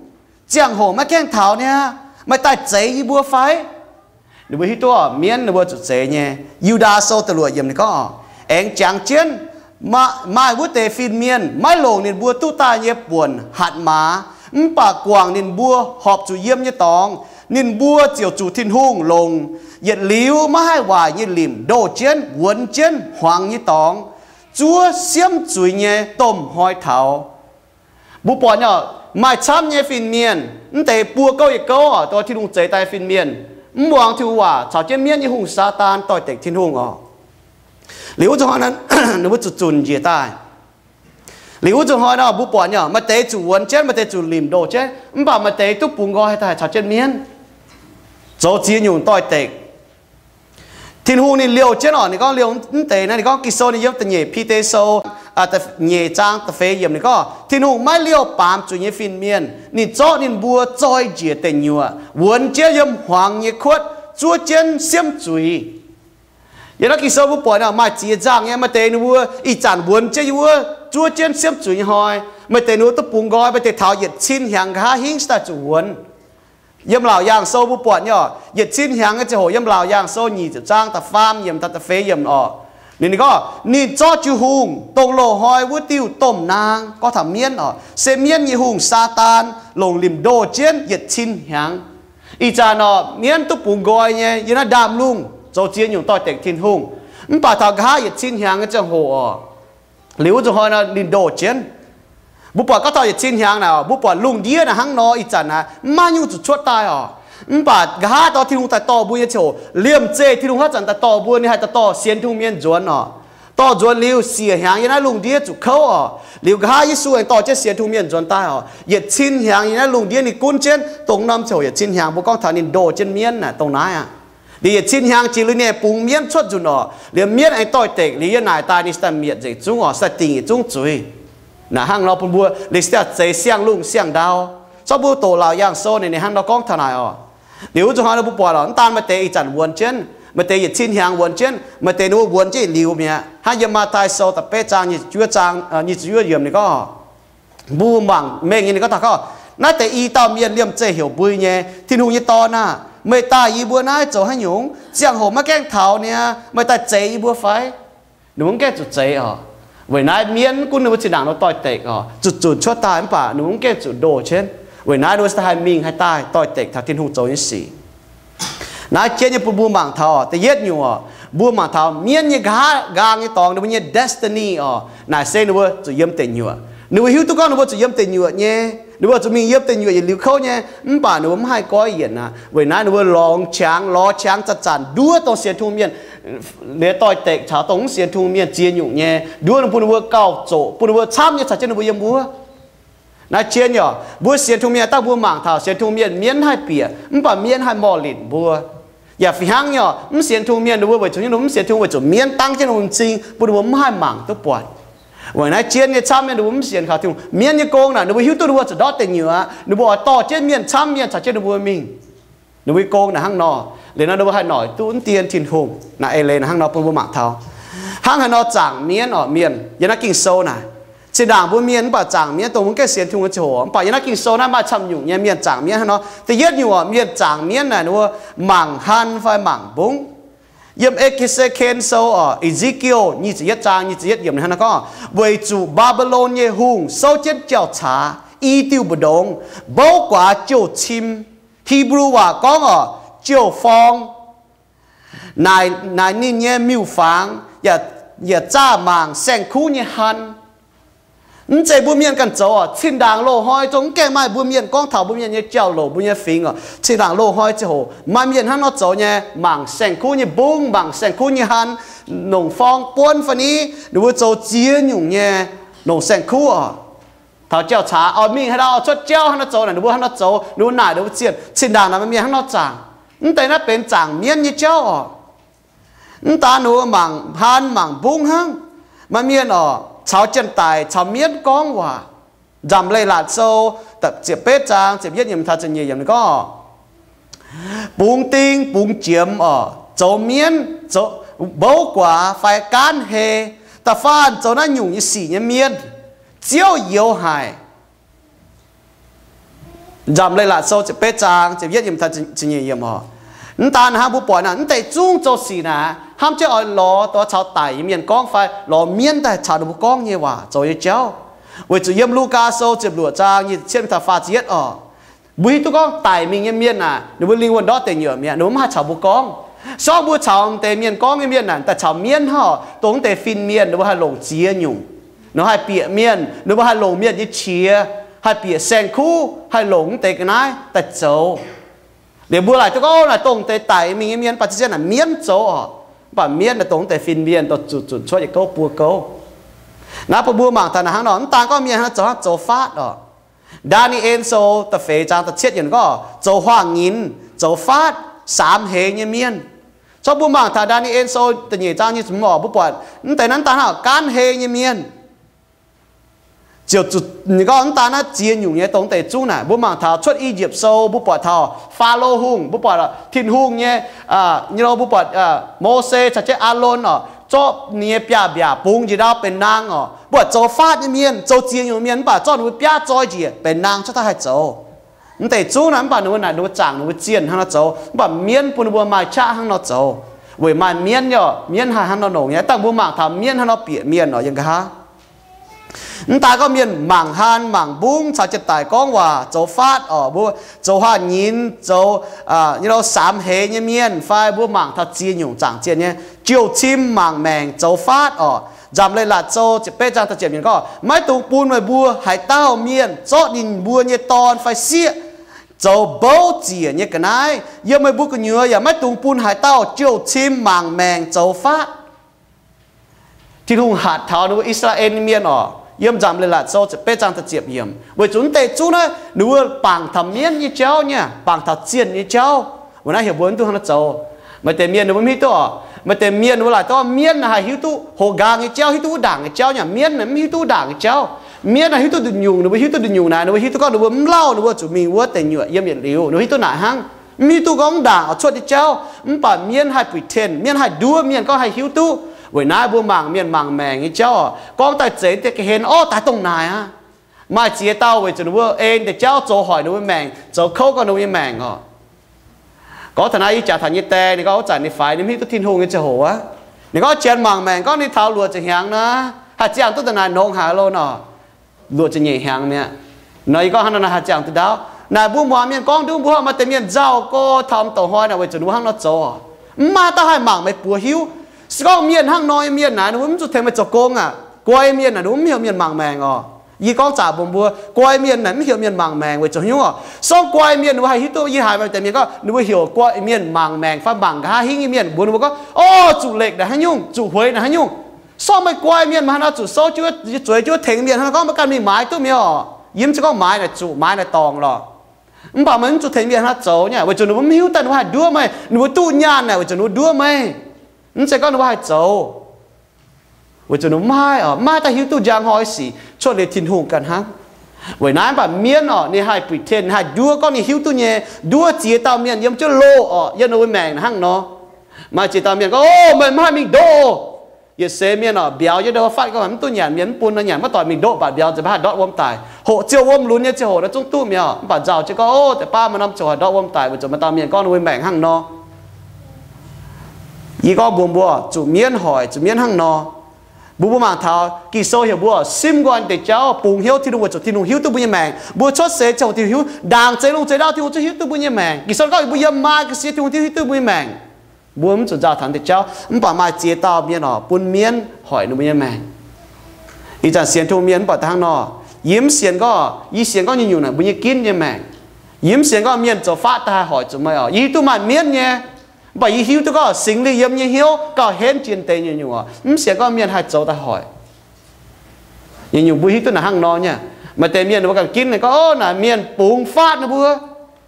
giang hồ mà khen thảo nha mà tại chế như bùa phái nếu bùi to miên nếu bùa chủ chế nhé Yuda sâu từ lụa yếm này có anh chẳng chiến mà mai bùa tề phim miên mai lồng nên bùa tu ta nhé buồn hạt má bà quàng nên bùa họp chủ yếm như tòng nên bùa chiều chủ thiên hung lồng nhiệt liu mà hai hoài như lìm đồ chiến quấn chiến hoàng như tòng chúa xiêm chuối nhé tôm hoi thảo bùa bỏ nhỏ mai chăm nhé phim miênแต่ปัวก็อีกก็ตัวที่ลุงใจตายฟินเมียนมวงที่ว่าชาวเจนเมียนยี่หุงซาตานต่อยเต็กที่หุงอ๋อหลิวจงหอนั้นหรือว่าจุดจุนเจียตายหลิวจงหอนั้นบุปผาเนี่ยมาเตะจุวนเช่นมาเตะจุลิมโดเช่นมันบ่มาเตะตุ๊บปุงก็ให้ตายชาวเจนเมียนโจจีนอยู่ต่อยเต็กที่หุงนี่เลี้ยวเช่นอ๋อนี่ก็เลี้ยวเตะนั่นนี่ก็กิโซนี่เยอะแต่เนี่ยพีเตโซอาแต่เย่จางแต่เฟยเยี่ยมนี่ก็ที่นู่นไม่เลี้ยวปามจุยเนี่ยฟินเมียนนี่โจ้นี่บัวจอยเจียเต็งยัววนเจียยมหวางเนี่ยขวดจัวเจนเสียมจุยอย่างนั้นกิโซบุปผาเนี่ยมาเจียจางเนี่ยมาเตนบัวอีจานวนเจียวัวจัวเจนเสียมจุยหอยมาเตนูตะปุงก้อยมาเตเท้าเหยียดชิ้นหางขาหิ้งสตาจวนยำเหล่ายางโซ่บุปผาเนี่ยเหยียดชิ้นหางก็จะโหยำเหล่ายางโซ่หยีจะจ้างแต่ฟาร์มเยี่ยมแต่เฟยเยี่ยมออกนี่นี่ก็นี่จอจูหุงตรงโลหอยวุ้ติวต้มนางก็ทำเมียนอ๋อเซเมียนยี่หุงซาตานลงริมโดเจียนเหยียดชินหางอีจานอ๋อเมียนตุปุ่งกอยเนี่ยยันดามลุงโจเจียนอยู่ต่อเต็กทินหุงมันป่าทางข้าเหยียดชินหางก็จะโหอ๋อหลิวจะหอยนะริมโดเจียนบุปผาก็ต่อเหยียดชินหางนะบุปผาลุงเดียนะหังนออีจานนะมาอยู่จุดชดตายอ๋อมันป่าข้าต่อที่ลุงแต่ต่อบุญโฉเลี่ยมเจที่ลุงข้าจันแต่ต่อบุญนี่ให้แต่ต่อเสียนทุ่งเมียนจวนอ๋อต่อจวนลิวเสียหางยันลุงเดียจุเขาอ๋อลิวข้ายิสูเองต่อเจเสียทุ่งเมียนจวนตายอ๋อเหยียดชินหางยันลุงเดียนี่กุนเจนตรงน้ำโฉเหยียดชินหางพวกก้องฐานินโดเจนเมียนน่ะตรงไหนอ่ะเหยียดชินหางจีลุเนี่ยปุงเมียนชดจุนอ๋อเหลียเมียนไอ้ต่อยเตกเหลียนายตายนี่สตันเมียดเจจุงอ๋อสติงจุงจุยน่ะห้างเราเป็นบัวลิสต์เจเสียงลุงเสียงดาวชอบบัวโตเราย่างโซในในห้างเราก้องทนายอ๋อเดี๋ยวจะหาเราบุปผาเราตามมาเตะอีจันวนเช่นมาเตะยิดชิ้นหางวนเช่นมาเตะนู้วนเช่นลิวเนี่ยให้ยามาตายโซแต่เป๊ะจางยี่จั่วจางยี่จั่วเยี่ยมนี่ก็บูมังเมงนี่ก็ถ้าก็น่าแต่อีตาเมียนเลี่ยมเจเหี่ยวบุยเนี่ยที่นู่นยี่ตอน่ะไม่ตายอีบัวน่าโจให้หยงเจียงโหมาแกงเท้าเนี่ยไม่ตายเจอีบัวไฟหนูมึงแกจุดเจอ๋อเว้ยนายเมียนกูนึกว่าจีนังเราต่อยเตะอ๋อจุดจุดชั่วตายป่ะหนูมึงแกจุดโดเช่นเว้ยนายดูสถานมิงให้ตายต่อยเตะถ้าทิ้งหูโจยี่สี่นายเจนี่ปูบูมังเท้าแต่เย็ดอยู่อ่ะบูมังเท้าเมียนยี่กากางยี่ตองนึกว่ายี่ destiny อ๋อนายเซนึกว่าจะเยี่ยมเต็งอยู่อ่ะนึกว่าหิวตุกอนนึกว่าจะเยี่ยมเต็งอยู่อ่ะเนี่ยนึกว่าจะมีเยี่ยมเต็งอยู่อย่างลิ้วเข้าเนี่ยมันป่านึกว่าไม่ให้ก้อยเย็นนะเว้ยนายนึกว่าลองช้างล้อช้างจัดจานดูว่าต้องเสียทุ่งเมียนเลี้ยต่อยเตะชาวตรงเสียทุ่งเมียนเจียนอยู่เนี่ยดูว่าปูนึกว่าเก่าโจปูนึกว่าช้ำเนี่ยชาเจนึกว่าเยี่ยมบัวนายเชียนอยู่บัวเสียทุ่งเมียนตั้งบัวหมางเท้าเสียทุ่งเมียนเมียนให้เปียมันป่าเมียนให้หมอลินบัวอย่าฟิหังเนี่ยมันเสียทุ่งเมียนดูว่าไปถึงนี่มันเสียทุ่งว่าจุเมียนตั้งเจนมันจริงบัวดูว่าไม่ให้หมางตัวปวดวันนั้นเชียนเนี่ยช้ำเนี่ยดูว่ามันเสียนเขาทุ่งเมียนเนี่ยโกงน่ะดูว่าหิวตัวดูว่าจะดอดเต็งเหนือดูว่าต่อเจนเมียนช้ำเมียนชาเจนดูว่ามิงดูว่าโกงน่ะหังนอเลยนะดูว่าให้หน่อยตุ้นเตียนถิ่นหงน่ะเอเลนะหังนอเป็นบัวหมางเท้าหังให้นอจ่างเมียนอ๋อเมียนยันนักกินโซน่ะเสียด่างบัวเมียนป่าจ่างเมียนตัวมึงแกเสียทุ่งกระโจมป่ายันนักกินโซน่ะมาช้ำอยู่เนี่ยเมียนจ่างเมียนฮะเนาะแต่เย็ดอยู่อ่ะเมียนจ่างเมียนน่ะดูว่าหมั่งฮันไฟหมั่งบุ้งยมเอกิเซเคนโซอ่ะอิซิกิโอนี่จะยัดจางนี่จะยัดยมนะฮะนะก็เวจูบาบิโลนเยหุงโซเจ็ดเจ้าชาอีติวบดงโบกว่าเจ้าชิมฮีบรูว่าก้องอ่ะเจ้าฟองนายนายนี่เนี่ยมิวฟังอย่าอย่าจ้ามังแสงคู่เนี่ยฮันนั่นใจบุญเมียนกันโจอ่ะชิ้นด่างโลหอยจงแก้ไม้บุญเมียนก้องเถาบุญเมียนเนี่ยเจ้าโลบุญเมียนฟิงอ่ะชิ้นด่างโลหอยเจ้าโหมาเมียนฮันนอโจเนี่ยมังแสงคู่เนี่ยบุ้งมังแสงคู่เนี่ยฮันหนุ่งฟองป้วนฟันนี้หรือว่าโจเจียนอยู่เนี่ยหนุ่งแสงคู่อ่ะเถาเจ้าช้าเอามีให้เราชดเจ้าฮันนอโจน่ะหรือว่าฮันนอโจหรือว่าหน่ายหรือว่าเจียนชิ้นด่างน่ะมันมีฮันนอจางนั่นแต่นั่นเป็นจางเมียนเนี่ยเจ้าอ่ะนั่นตาหนูมังฮันมังบุ้งฮังมาเมียนอ่ะชาวเจนตายชาวเมียนก้องว่าจำเลยหลาดโซแต่เจ็บเป๊ะจางเจ็บเย็ดยิ่งทาจะเยี่ยมก็ปุงติงปุงเจียมอ่ะโจเมียนโจโบกว่าไฟการเฮแต่ฟ้าโจนั้นอยู่ยี่สี่เมียนเจียวเยี่ยวหาย dầm lên là sâu chỉ bé trang chỉ viết yếm thật chỉ nhỉ yếm họ nên ta ha bu bỏ nè nên tại chung cho xì nè ham chơi ở lòตัวชาวไต่miền con phải lò miền tại chào được con như vậy rồi cháu với chủ yếm Luca sâu chỉ lụa trang như trên thà pha giết ở bùi tu conไต่mình yếm miền nè nếu linh quân đó tiền nhựa miền nếu mà chào bu con sau bu chào tề miền con yếm miền nè tại chào miền họ tốn tề phim miền nếu mà lồng chia nhung nếu hai bịa miền nếu mà hai lồng miền như chia hai bịa sen khu hai lồng tề cái này tại châu để bữa lại tôi có là tông tề tại mình miền bắt chân là miền châu à bà miền là tông tề phim miền tôi chuột chuột cho cái câu bùa câu nãy bữa bùa mảng thằng hàng đó ta có miền hắn châu châu phát đó Daniel châu ta phê trang ta chết những có châu hoàng nghìn châu phát sám hệ như miền cho bùa mảng thằng Daniel châu ta nhảy trang như súng mỏ bùa bọt tạiนั้นta hả can hệ như miền chiều chuột những con ta nó chia nhung nhé tông tề chú nè bố mảng thảo xuất y diệp sâu bố bọt thảo pha lô hung bố bọt thiên hung nhé à như nó bố bọt à Moses chặt chết Alon ở cho nia bia bia bung gì đóเป็นนางở bọt châu phát như miền châu chia nhung miền bà cho nó bia choi gìเป็นนางcho ta hay châu nhưng tề chú nè bà nó nè nó chẳng nó chiên hàng nó châu bà miền bún bùa mai cha hàng nó châu với mai miền nhở miền hai hàng nó nổ nhé tăng bố mảng thảo miền hàng nó bịa miền ở ยัง cái ta có miền mảng han mảng bung sao chết tại con hòa châu phát ở bố châu hoa nhìn châu à như nó sám hệ như miền phai bố mảng thật chia nhung chẳng chia nhé chiều chim mảng mèng châu phát ở dầm lên là châu chỉ bé trang thật chuyện miền có mấy tụng bùn mà bùa hải tao miền chót nhìn bùa như ton phải xịa châu bấu chỉ như cái này giờ mấy bùa cái nhựa giờ mấy tụng bùn hải tao chiều chim mảng mèng châu phát thì hùng hạt thảo đối với Israel miền ở yếm dầm lên là sau sẽ bé trang thật diệp yếm với chúng ta chú nói nếu bằng thầm miên như cháu nha bằng thật chiên như cháu vừa nãy hiểu bốn tu nó cháu mà tề miên nếu mới to mà tề miên nếu lại to miên là hiếu tu hồ gà như cháu hiếu tu đảng như cháu nha miên là hiếu tu đảng như cháu miên là hiếu tu được nhung nếu hiếu tu được nhung này nếu hiếu tu có nếu lau nếu chủ mình vớt tề nhựa yếm miên liu nếu hiếu tu nại hăng mi tu có đảng ở chuột như cháu bà miên hai pretend miên hai đua miên có hai hiếu tu với nãy bữa mảng miền mảng mèng như cháu con tại chế thì cái hên ô tại tông này á mà chia tao với chúng nó em để cháu cho hỏi nó với mèng cho khâu con nó với mèng họ có thằng này trả thằng như tè thì có trả này phải nếu như tôi thiên hùng như cháu hổ á nếu có chén mảng mèng có đi tháo lụa chỉ hàng nữa hạt chàng tôi thằng này nông hà luôn nọ lụa chỉ nhảy hàng nè nói có hắn là hạt chàng từ đó này bữa mảng miền con đúng bữa mà tại miền giàu có thầm tổ hoa nào với chúng nó hắn nó cho mà ta hai mảng mấy bùa hiu có miền hang nói miền này nó muốn chút thêm một chục công à quay miền này đúng hiểu miền mảng mèng à y con trả bùn bùa quay miền này mới hiểu miền mảng mèng với chỗ hiếu à sau quay miền nó hay hít tôi y hài vào tại miền có nó mới hiểu quay miền mảng mèng pha bằng cả hai hí miền buồn nó có ô chủ lệch là hay nhung chủ huế là hay nhung sau mấy quay miền mà nó chủ số chưa chuối chưa thành miền nó có một cái miền mái tôi miền à yếm chỉ có mái là chủ mái là tòng rồi ông bảo mình chủ thành miền nó xấu nhỉ với chỗ nó mới hiểu tại nó hay đua mày nó tu nhàn này với chỗ nó đua mày nó sẽ có nó hay xấu với chỗ nó mai ở mai ta hiểu tu giang hỏi gì cho để thiên hùngกันhăng với nãy bà miên ở này hay pretend hay đua con này hiểu tu nhẹ đua chỉ tao miên yếm cho lô ở yên nó với mèng hăng nó mà chỉ tao miên có ô mình mai mình đô giờ xe miên ở béo cho đâu phát có hắn tu nhàn miên pun nó nhàn mất tỏi mình đô bà béoจะพาดอวมตายhộ chiêu ôm lún nhá chiêu hộ nó trung tu miên bà giàu chỉ có ôแต่ป้ามันนำchiêuดอวมตายvới chỗ mà tao miên con nó với mèng hăng nó y có buồn bùa chủ miên hỏi chủ miên hăng nọ bùa bùa mảng thảo kỳ sâu hiểu bùa sim quan để cháu bùng hiếu thì đúng rồi thì đúng hiếu tu bùa như mèng bùa chót xế cháu thì hiếu đàng chế lông chế đau thì hiếu tu bùa như mèng kỳ sâu có bùa yếm mai cái xế thì hiếu tu bùa như mèng bùa mình chủ giáo thằng để cháu mình bảo mai chế tao miên nọ bùn miên hỏi nó bùa như mèng y chẳng xiên thu miên bảo thằng nọ yếm xiên có y xiên có như nhiều này bùa như kín như mèng yếm xiên có miên cho phát ta hỏi chúng mày ở y tu mà miên nhé bởi vì hiếu tôi có sinh lý yếm như hiếu có hên chuyện tệ như nhiều à không sẽ có miền hai chỗ ta hỏi như nhiều bùi hiếu tôi là hăng nó nha mà tệ miền nó càng kín này có ô là miền bùng phát nó bùa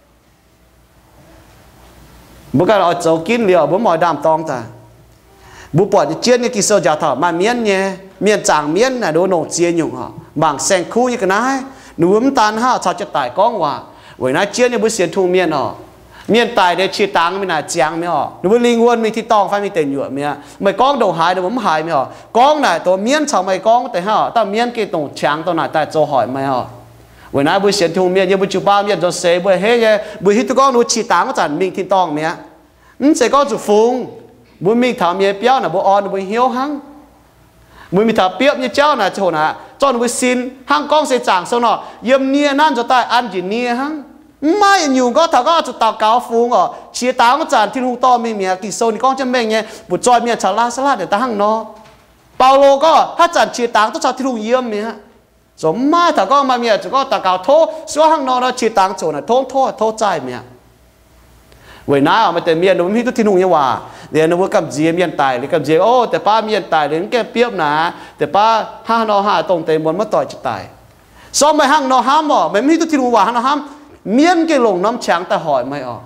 bùa cái ở chỗ kín liều bùa mọi đàm tông ta bùa bỏ như chiên như kỳ sơ giả thở mà miền nhé miền chẳng miền là đồ nổ chia nhung họ bằng sen khu như cái này núm tan ha sao cho tải có hòa bởi nó chiên như bùi xiên thu miền họ miền tài để chia tăng mình là chiang miền họ nếu linh quân mình thì tòng phải mình tiền nhựa miền mày con đầu hái đầu bấm hái miền họ con nàyตัวmiền chào mày conแต่họ tao miền kia tổng chiang tao này tại chỗ hỏi mày họ buổi nay buổi xiên thùng miên như buổi chụp bao miên cho xe buổi hết nhé buổi hít con nó chỉ táng có chẳng mình thiên tòng mẹ ừ sẽ có chụp phùng buổi mình thảo miên béo là buổi on buổi hiếu hăng buổi mình thảo béo như cháu là chỗ nào cho nó buổi xin hăng con sẽ chẳng sao nọ yếm nia nan cho ta ăn chỉ nia hăng mai nhiều có thảo có chụp tàu cáo phùng ở chia táng có chẳng thiên hùng to mình mẹ kỳ sâu thì con chân mình nhé buổi trôi miên chả la salad để ta hăng nó Paulo có hát chẳng chia táng tôi cho thiên hùng yếm mẹ rồi mai thằng con mà mẹ chỉ có tao cào thô số hàng nó nó chỉ tăng chỗ này thô thô thô trái mẹ vậy nãy ở mà tên miền nó mới biết thiên hùng như hòa để nó mới cầm gì miền tài để cầm gì ôแต่ป้าmiền tài đến cái piếp nèแต่ป้าห้าnóห้าตรงเต็มบนมาต่อยจะตายซ้อมไปห้างnóห้ามบ่ไม่มีตัวthiên hùng hòaห้างnóห้ามเมียนcái lồngน้ำช้างแต่หอยไม่ออก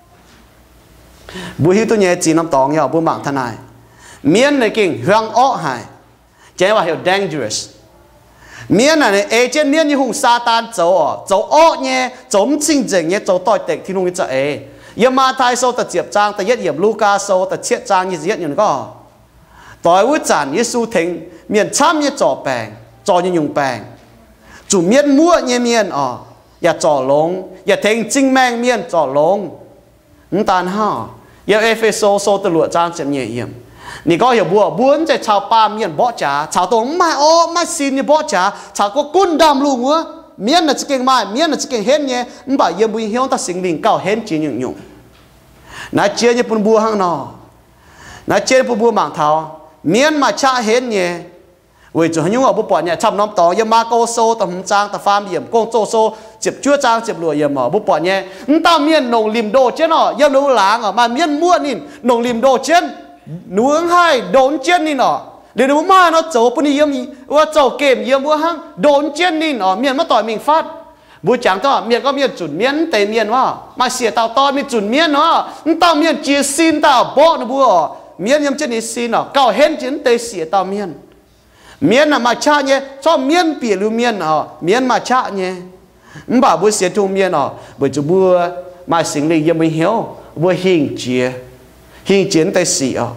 บุหิตัวเนี้ยจีน้ำตองเนี่ยบุหมังทนายเมียนในกิ่งเฮืองอ้อหายใจว่าเหรอ dangerous miên này ê trên miên như hùng sa tan dấu à dấu ó nhé dấu chính chính nhé dấu tỏi tệ thì hùng như ê yếm ma thai sâu ta diệp trang ta yết yếm Luca sâu ta chiết trang như yết như có tỏi vứt giản Giêsu thình miên chăm như trò bèn trò như nhung bèn chủ miên mua như miên à ya trò lông ya thình chính mang miên trò lông không tan ha ya Ephesos sâu ta lụa trang chém nhẹ yếm你讲有不不在炒八面包家，炒到买哦买新的包家，炒个滚蛋路我，面那只件买，面那只件很呢，你把也不影响到心灵高很紧用用。那接你不不行喏，那接不不忙头，面嘛差很呢，为咗用我不ปอนเนี่ยทำน้ำต่อยังมาโกโซตำจางตะฟามเยี่ยมโกโจโซเจ็บชั่วจางเจ็บรวยเยี่ยมหมอบุปอนเนี่ยนตาเมียนหนงริมโดเจ้าเนาะยังรู้หลางอ่ะมาเมียนมั่วนี่หนงริมโดเจ้าnuông hai đốn chết đi nọ để nó mà nó走不你 yếmว่า走 game ย yếm ว่าhăng đốn chết đi nọ miền mà tỏi mình phát buổi chẳng to miền có miền chuẩn miền tây miềnว่าmà xỉa tao to miền chuẩn miền nó tao miền chia xin tao bỏ nó bùa miền yếm chết đi xin nọ cao hết chiến tây xỉa tao miền miền là mà cha nhé cho miền bìa lưu miền nọ miền mà cha nhé không bảo buổi xỉa thu miền nọ buổi chú bùa mà sinh linh yếm mới hiếu bùa hình chia hình chiến tay xỉ ở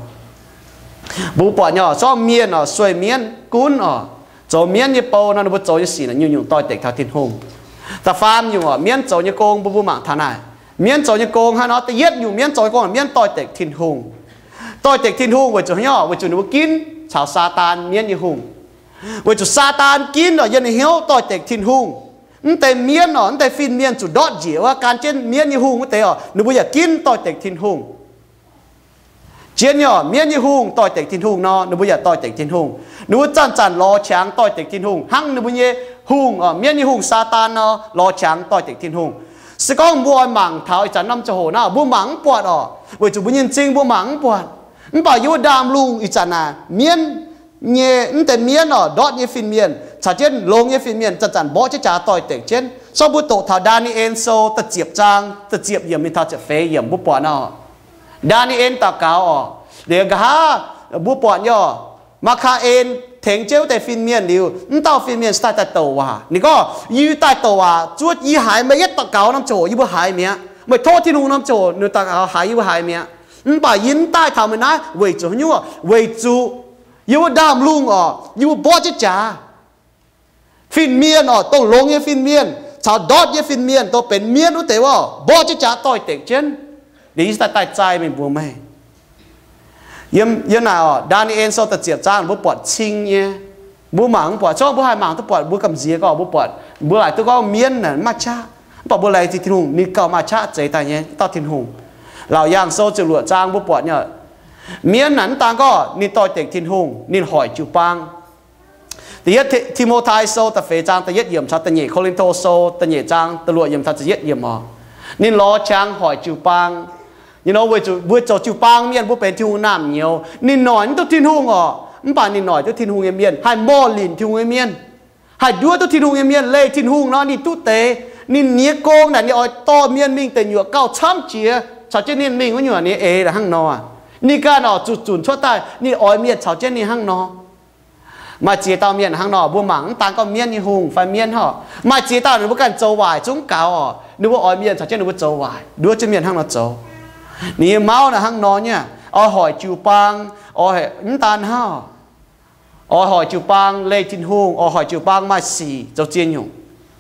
bố bỏ nhỏ cho miên ở xuôi miên cún ở cho miên như bầu nó nó cho như xỉ là như nhung tỏi tịch thao thiên hùng ta phàm nhung ở miên cho như công bố bố mạng thà này miên cho như công hay nó ta giết nhung miên cho công là miên tỏi tịch thiên hùng tỏi tịch thiên hùng với chỗ nhỏ với chỗ nó kín chào sa tan miên như hùng với chỗ sa tan kín ở dân hiếu tỏi tịch thiên hùngแต่เมียนอ๋อแต่ฟินเมียนจุดดอดเจี๋ยวการเช่นเมียนยี่หุงแต่อ๋อหนูบ่อยากกินต่อยเต็กทินหุงเจียนย่อเมียนยี่หุงต่อยเต็กทินหุงเนาะหนูบ่อยากต่อยเต็กทินหุงหนูจันจันรอช้างต่อยเต็กทินหุงหั่งหนูบ่อยากหุงอ๋อเมียนยี่หุงซาตานเนาะรอช้างต่อยเต็กทินหุงสก้องบัวหมังเท้าจันน้ำจะโหน่ะบัวหมังปวดอ๋อบ่จุบ่ยินจริงบัวหมังปวดมันป่าอยู่ดามลุงอีจันน่ะเมียนเงี้ยแต่เมียนอ๋อดอดเงี้ยฟินเมียนชาเจนลงเงี้ยฟินเมียนจันจันบ่จะจ่าต่อยเต็กเช่นชอบบุตรทาดานิเอ็นโซตะเจียบจางตะเจียบเยี่ยมมีทาจะเฟยเยี่ยมบุปผาเนาะดานิเอ็นตาเกาอ๋อเดี๋ยวกะฮะบุปผาย่อมาคาเอ็นเถงเจ้าแต่ฟินเมียนดิวนั่นเต้าฟินเมียนสไตล์แต่โตว่ะนี่ก็ยืดใต้โตว่ะจวดยี่หายไม่ยัดตาเกาน้ำโจยี่บุหายเมียไม่โทษที่นุ่งน้ำโจเนื้อตาเกาหายยี่บุหายเมียนั่นป่ายินใต้ทำมันนะเวจูยั่วเวจูยี่บุดามลุงอ๋อยี่บุบอจิจ่าฟินเมียนอ๋อต้องลงยี่ฟินเมียนชาวดอดยี่ฟินเมียนตัวเป็นเมียนรู้แต่ว่าบ่จะจ่าต่อยเต็กเช่นดีสไตล์ใจเป็นบัวไม่ยังยังน่ะอ๋อดานิเอ็นโซตะเจียบจ้างบัวปอดชิงเนี่ยบัวหมังปอดชอบบัวหายหมังตัวปอดบัวกำเสียก็บัวปอดบัวไหลตัวก็เมียนน่ะมาชาปอดบัวไหลที่ทิ้งหงนี่ก็มาชาใจตายเนี่ยต่อทิ้งหงเหล่าย่างโซจะหลวดจ้างบัวปอดเนี่ยเมียนนั้นต่างก็นี่ต่อยเต็กทิ้งหงนี่หอยจูปังแต่ยัดทิโมไทโซแต่เฟจางแต่ยัดเยี่ยมชาแต่เย่โคลินโตโซแต่เย่จางตะลวดเยี่ยมชาแต่ยัดเยี่ยมอ๋อนี่ล้อช้างหอยจูปังyou know เวจูเวจูจูปังเมียนพวกเป็นที่หูน้ำเหนียวนี่หน่อยตัวทิ้งหูอ๋อมันป่านนี่หน่อยตัวทิ้งหูเมียนให้หม้อลินทิ้งหูเมียนให้ด้วยตัวทิ้งหูเมียนเล่ทิ้งหูเนาะนี่ตู้เตนี่เนี้ยโกงน่ะนี่อ้อยต่อเมียนมิงแต่หยวกเก้าช้ำเจียชาวเจนี่มิงว่าหยวนี่เอละหั่งนอนี่การอ๋อจุดจุนชั่วใต้นี่อ้อยเมียนชาวเจนี่หั่งนอมาเจียตาเมียนหั่งนอบัวหมังต่างก็เมียนยี่หุงไฟเมียนห่อมาเจียตาหนูว่ากันโจวายจุ้งเก่าอ๋อหนูว่าอ้อยเมียนชาวเจนหนูว่าโจวายดูว่าจะเมียนหั่งนอโจนี่เมาส์นะหั่งนอเนี่ยอ้อยหอยจิวปังอ้อยน้ำตาลห่ออ้อยหอยจิวปังเล่ทินหุงอ้อยหอยจิวปังมาสีเจ้าเจียนอยู่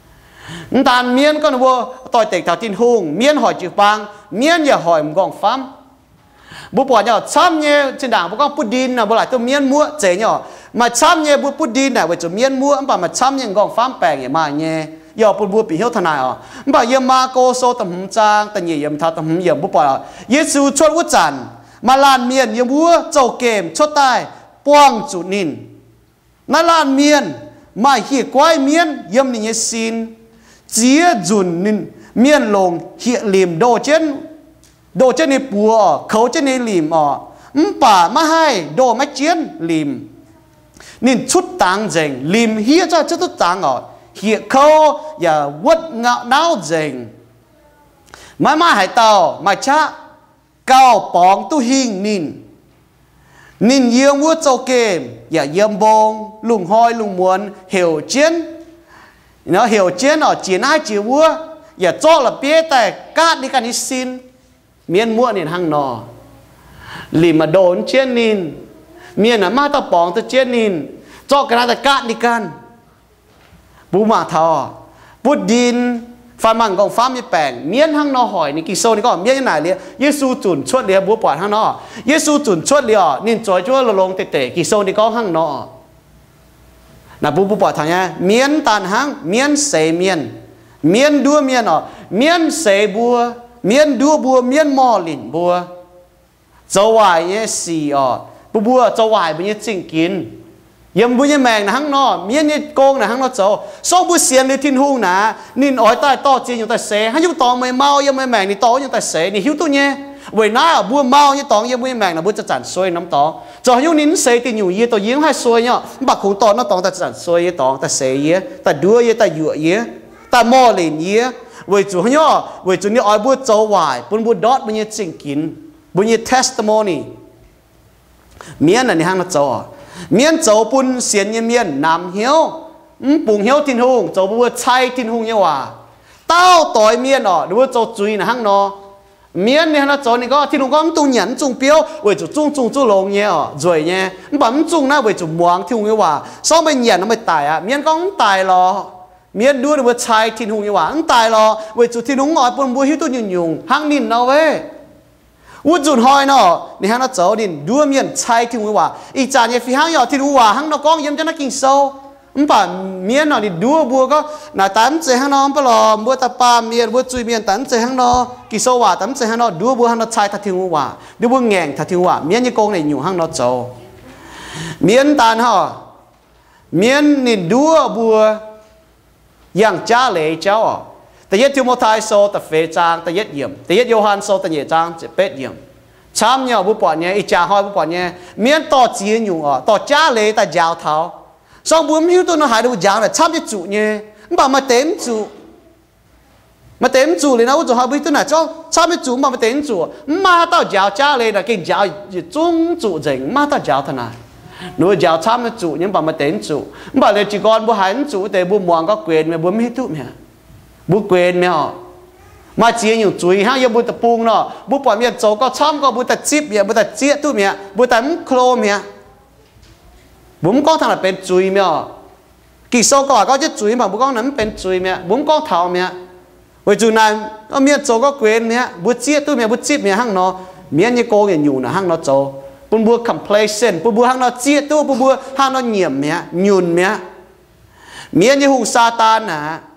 tàn miên con vua tỏi tịch thảo tin hùng miên hỏi chữ bang miên giờ hỏi một gọng phám bố bỏ nhỏ chăm nhé trên đảng bố con pudding là bố lại tôi miên mua chế nhỏ mà chăm nhé bố pudding này với chỗ miên mua ông bà mà chăm nhé gọng phám bèn nhé mà nhé giờ bố bố bị hiếu thằng này à bà yếm ma cô số tầm hùng trang tầm nhị yếm thao tầm hùng yếm bố bỏ Giêsu chốt út chản mà lan miên yếm búa châu kềm chốt tai quang chủ nín nó lan miên mà hiện quay miên yếm nín xin chia dùn nín miên lồng hiện liềm đồ trên đồ trên này bùa khấu trên này liềm ở bà mà hai đồ mà chiến liềm nín chút tàng dành liềm hiết cho chút chút tàng ở hiện khâu và quất ngạo náo dành mãi mãi hải tàu mà cha cao bóng tu hình nín nín yêu mua châu kềm và yếm bông lùng hoi lùng muốn hiểu chiến nó hiểu chiến ở chiến ai chịu vua và cho là biết tại cát đi cái xin miên mua nín hăng nọ lì mà đồn chiến nín miên là má tao bóng tôi chiến nín cho cái này cát đi can bố mà thò bút đin pha măng gọng phá mi bèn miên hăng nọ hỏi ní kỳ sâu ní có miên như này liền Giêsu chuẩn chuột liền bố bỏ hăng nọ Giêsu chuẩn chuột liền nín chói chúa lồng lồng tệ tệ kỳ sâu ní có hăng nọ là bố bố bỏ thằng nhá miên tàn hăng miên sấy miên miên đua miên ở miên sấy bùa miên đua bùa miên mò lìn bùa châu hoài nhé xì ở bùa bùa châu hoài bao nhiêu chỉnh kín yếm bùa như mèn là hăng nọ miên như con là hăng nọ châu sau bùa xiên đi thiên hung nà nín ói tai to chi như tai xé hay chúng to mày mau yếm mày mèn đi to như tai xé đi hiếu tôi nhé vậy nãy ở bùa mau như to yếm bùa mèn là bùaจะจั่น xuôi nắm to cho hiếu nín xé thì nhiều yếm to yếm hai xuôi nhá bạc khung to nó to taจั่น xuôi yếm to ta xé yếm ta đua yếm ta dựa yếm ta mò lìn yếm vậy chủ nhá vậy chủ nhá ói bùa châu hoài bùa bùa dot bao nhiêu chỉnh kín bao nhiêu testimony miên là ní hăng nó châu miên châu bùn xiên như miên nam hiếu bùng hiếu thiên hùng châu bùa chay thiên hùng như hòa tao tỏi miên ở bùa châu chui là hăng nó miên này nó châu này có thiên hùng có tung nhẫn tung biếu vậy chủ tung tung tung lồng nhé ở rồi nhé bấm tung na vậy chủ muang thiên hùng như hòa sau bên nhẫn nó mới tài à miên có tài lo miên đua được bữa chai thiên hùng như vậy tài lo vậy chủ thiên hùng ngồi bún bùa hiếu tôi nhung nhung hăng nín nào vậy út dùn hoi nó nè hăng nó cháu nín đua miên chai thiên hùng như vậy ý chả nhẹ phi hăng nhỏ thiên hùng hòa hăng nó con yếm cho nó kinh sâu không phải miên nó nín đua bùa có là tán chơi hăng nó không phải là bùa ta pa miên bùa chui miên tán chơi hăng nó kinh sâu hòa tán chơi hăng nó đua bùa hăng nó chai thật thiên hùng hòa đua bùa ngẹn thật thiên hùng hòa miên như con này nhung hăng nó cháu miên tàn họ miên nín đua bùa yang cha lệ cháuแต่ยัดทิโมไทโซแต่เฟจางแต่ยัดเยี่ยมแต่ยัดโยฮันโซแต่เยี่ยจางจะเป็ดเยี่ยมช้ำเนี่ยบุปผาเนี่ยอีจ่าหอยบุปผาเนี่ยเมียนต่อจีนอยู่อ่ะต่อจ้าเลยแต่ยาวเท้าสองบุญมิวตัวน้องหายดูยาวเนี่ยช้ำจะจุเนี่ยมันบอกมาเต็มจุมาเต็มจุเลยนะว่าจะหายบุญตัวไหนจ้าช้ำจะจุมามาเต็มจุมาต่อยาวจ้าเลยนะกินยาวจุ้งจุเจ๋งมาต่อยาวเท่านั้นหนูยาวช้ำจะจุเนี่ยบอกมาเต็มจุมันบอกเลยจีกรบุหายจุแต่บุมวงก็เกวียนเนี่ยบุมิตุเนี่ยบุเกวนเนี่ยมาเจียอยู่จุยฮะยังบุตรปูงเนาะบุปผาเนี่ยโจก็ช้ำก็บุตรจิบเนี่ยบุตรเจี๊ยตู้เนี่ยบุตรมุโครเนี่ยบุ้มก้องทางนั้นเป็นจุยเนี่ยกี่โซก็ก็จะจุยมาบุ้มก้องนั้นเป็นจุยเนี่ยบุ้มก้องเท้าเนี่ยวันจุนั้นก็เนี่ยโจก็เกวนเนี่ยบุเจี๊ยตู้เนี่ยบุจิบเนี่ยห้างเนาะเมียนี่โกงอยู่นะห้างเนาะโจปุ่นบัว complacent ปุ่นบัวห้างเนาะเจี๊ยตู้ปุ่นบัวห้างเนาะเหนียมเนี่ยยุนเนี่ยเมียนี่หูซาตานนะ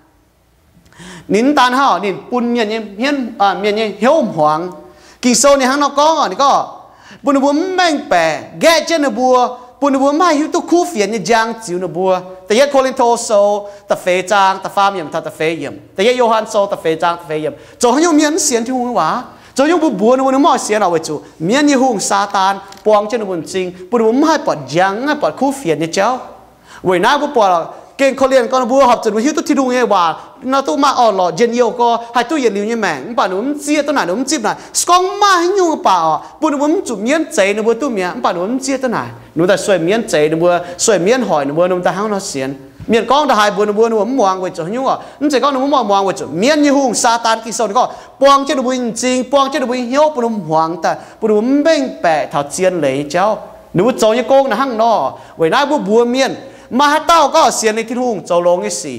nín tan hao nín bún miền như hiên à miền như hiếu hoàng kỳ sâu này hắn nó có à này có bún bún mang bè ghé trên nó bùa bún bún mai hiếu tu khu phiền như giang chiu nó bùaแต่ยัดโคลินโตโซแต่เฟจางแต่ฟาร์มยำแต่เฟยำแต่ยัดโยฮันโซแต่เฟจางแต่เฟยำจงให้ยงเมียนเสียนที่หัวจงยงบุบัวนู่นมั่วเสียนเอาไว้จู่เมียนยี่ห้องซาตานปวงเจ้าหนุ่มจริงบนบุ้มให้ปอดยังให้ปอดคู่เฟียนเนี่ยเจ้าเว้ยน้าบุปผาเก่งเขาเรียนก่อนบัวหอบจนวันที่ตุ้ที่ดูไงว่าเราตู้มาอ่อนหล่อเย็นเยี่ยวก็ให้ตู้เย็นลิ้วเนี่ยแมงป่าหนุ่มเจี๊ยตัวไหนหนุ่มจิ๊บไหนสกองมาให้ยุ่งป่าอ่ะปุ่นหนุ่มจุ่มเมียนใจหนุ่มบัวตู้เมียป่าหนุ่มเจี๊ยตัวไหนหนุ่มแต่สวยเมียนใจหนุ่มบัวสวยเมียนหอยหนุ่มบัวหนุ่มแต่ห้างเราเสียนเมียนก้องแต่หายบัวหนุ่มบัวหนุ่มมองไว้จุดยุ่งอ่ะหนุ่มใจก้องหนุ่มมองมองไว้จุดเมียนยี่ห้องซาตานกิโซนก็ปวงเจ้าหนุ่มจริงปวงเจ้าหนุ่มเหี้ยวปุ่นหนุ่มหวงแต่ปุ่นหนุ่มเบ่งแปะเท่าเจียนเลยเจ้าหนุ่มโจยโกงนะห้างนอไว้น้าบัวบัวเมียนมาเต้าก็เสียในที่ทุ่งโจลงไอ้สี่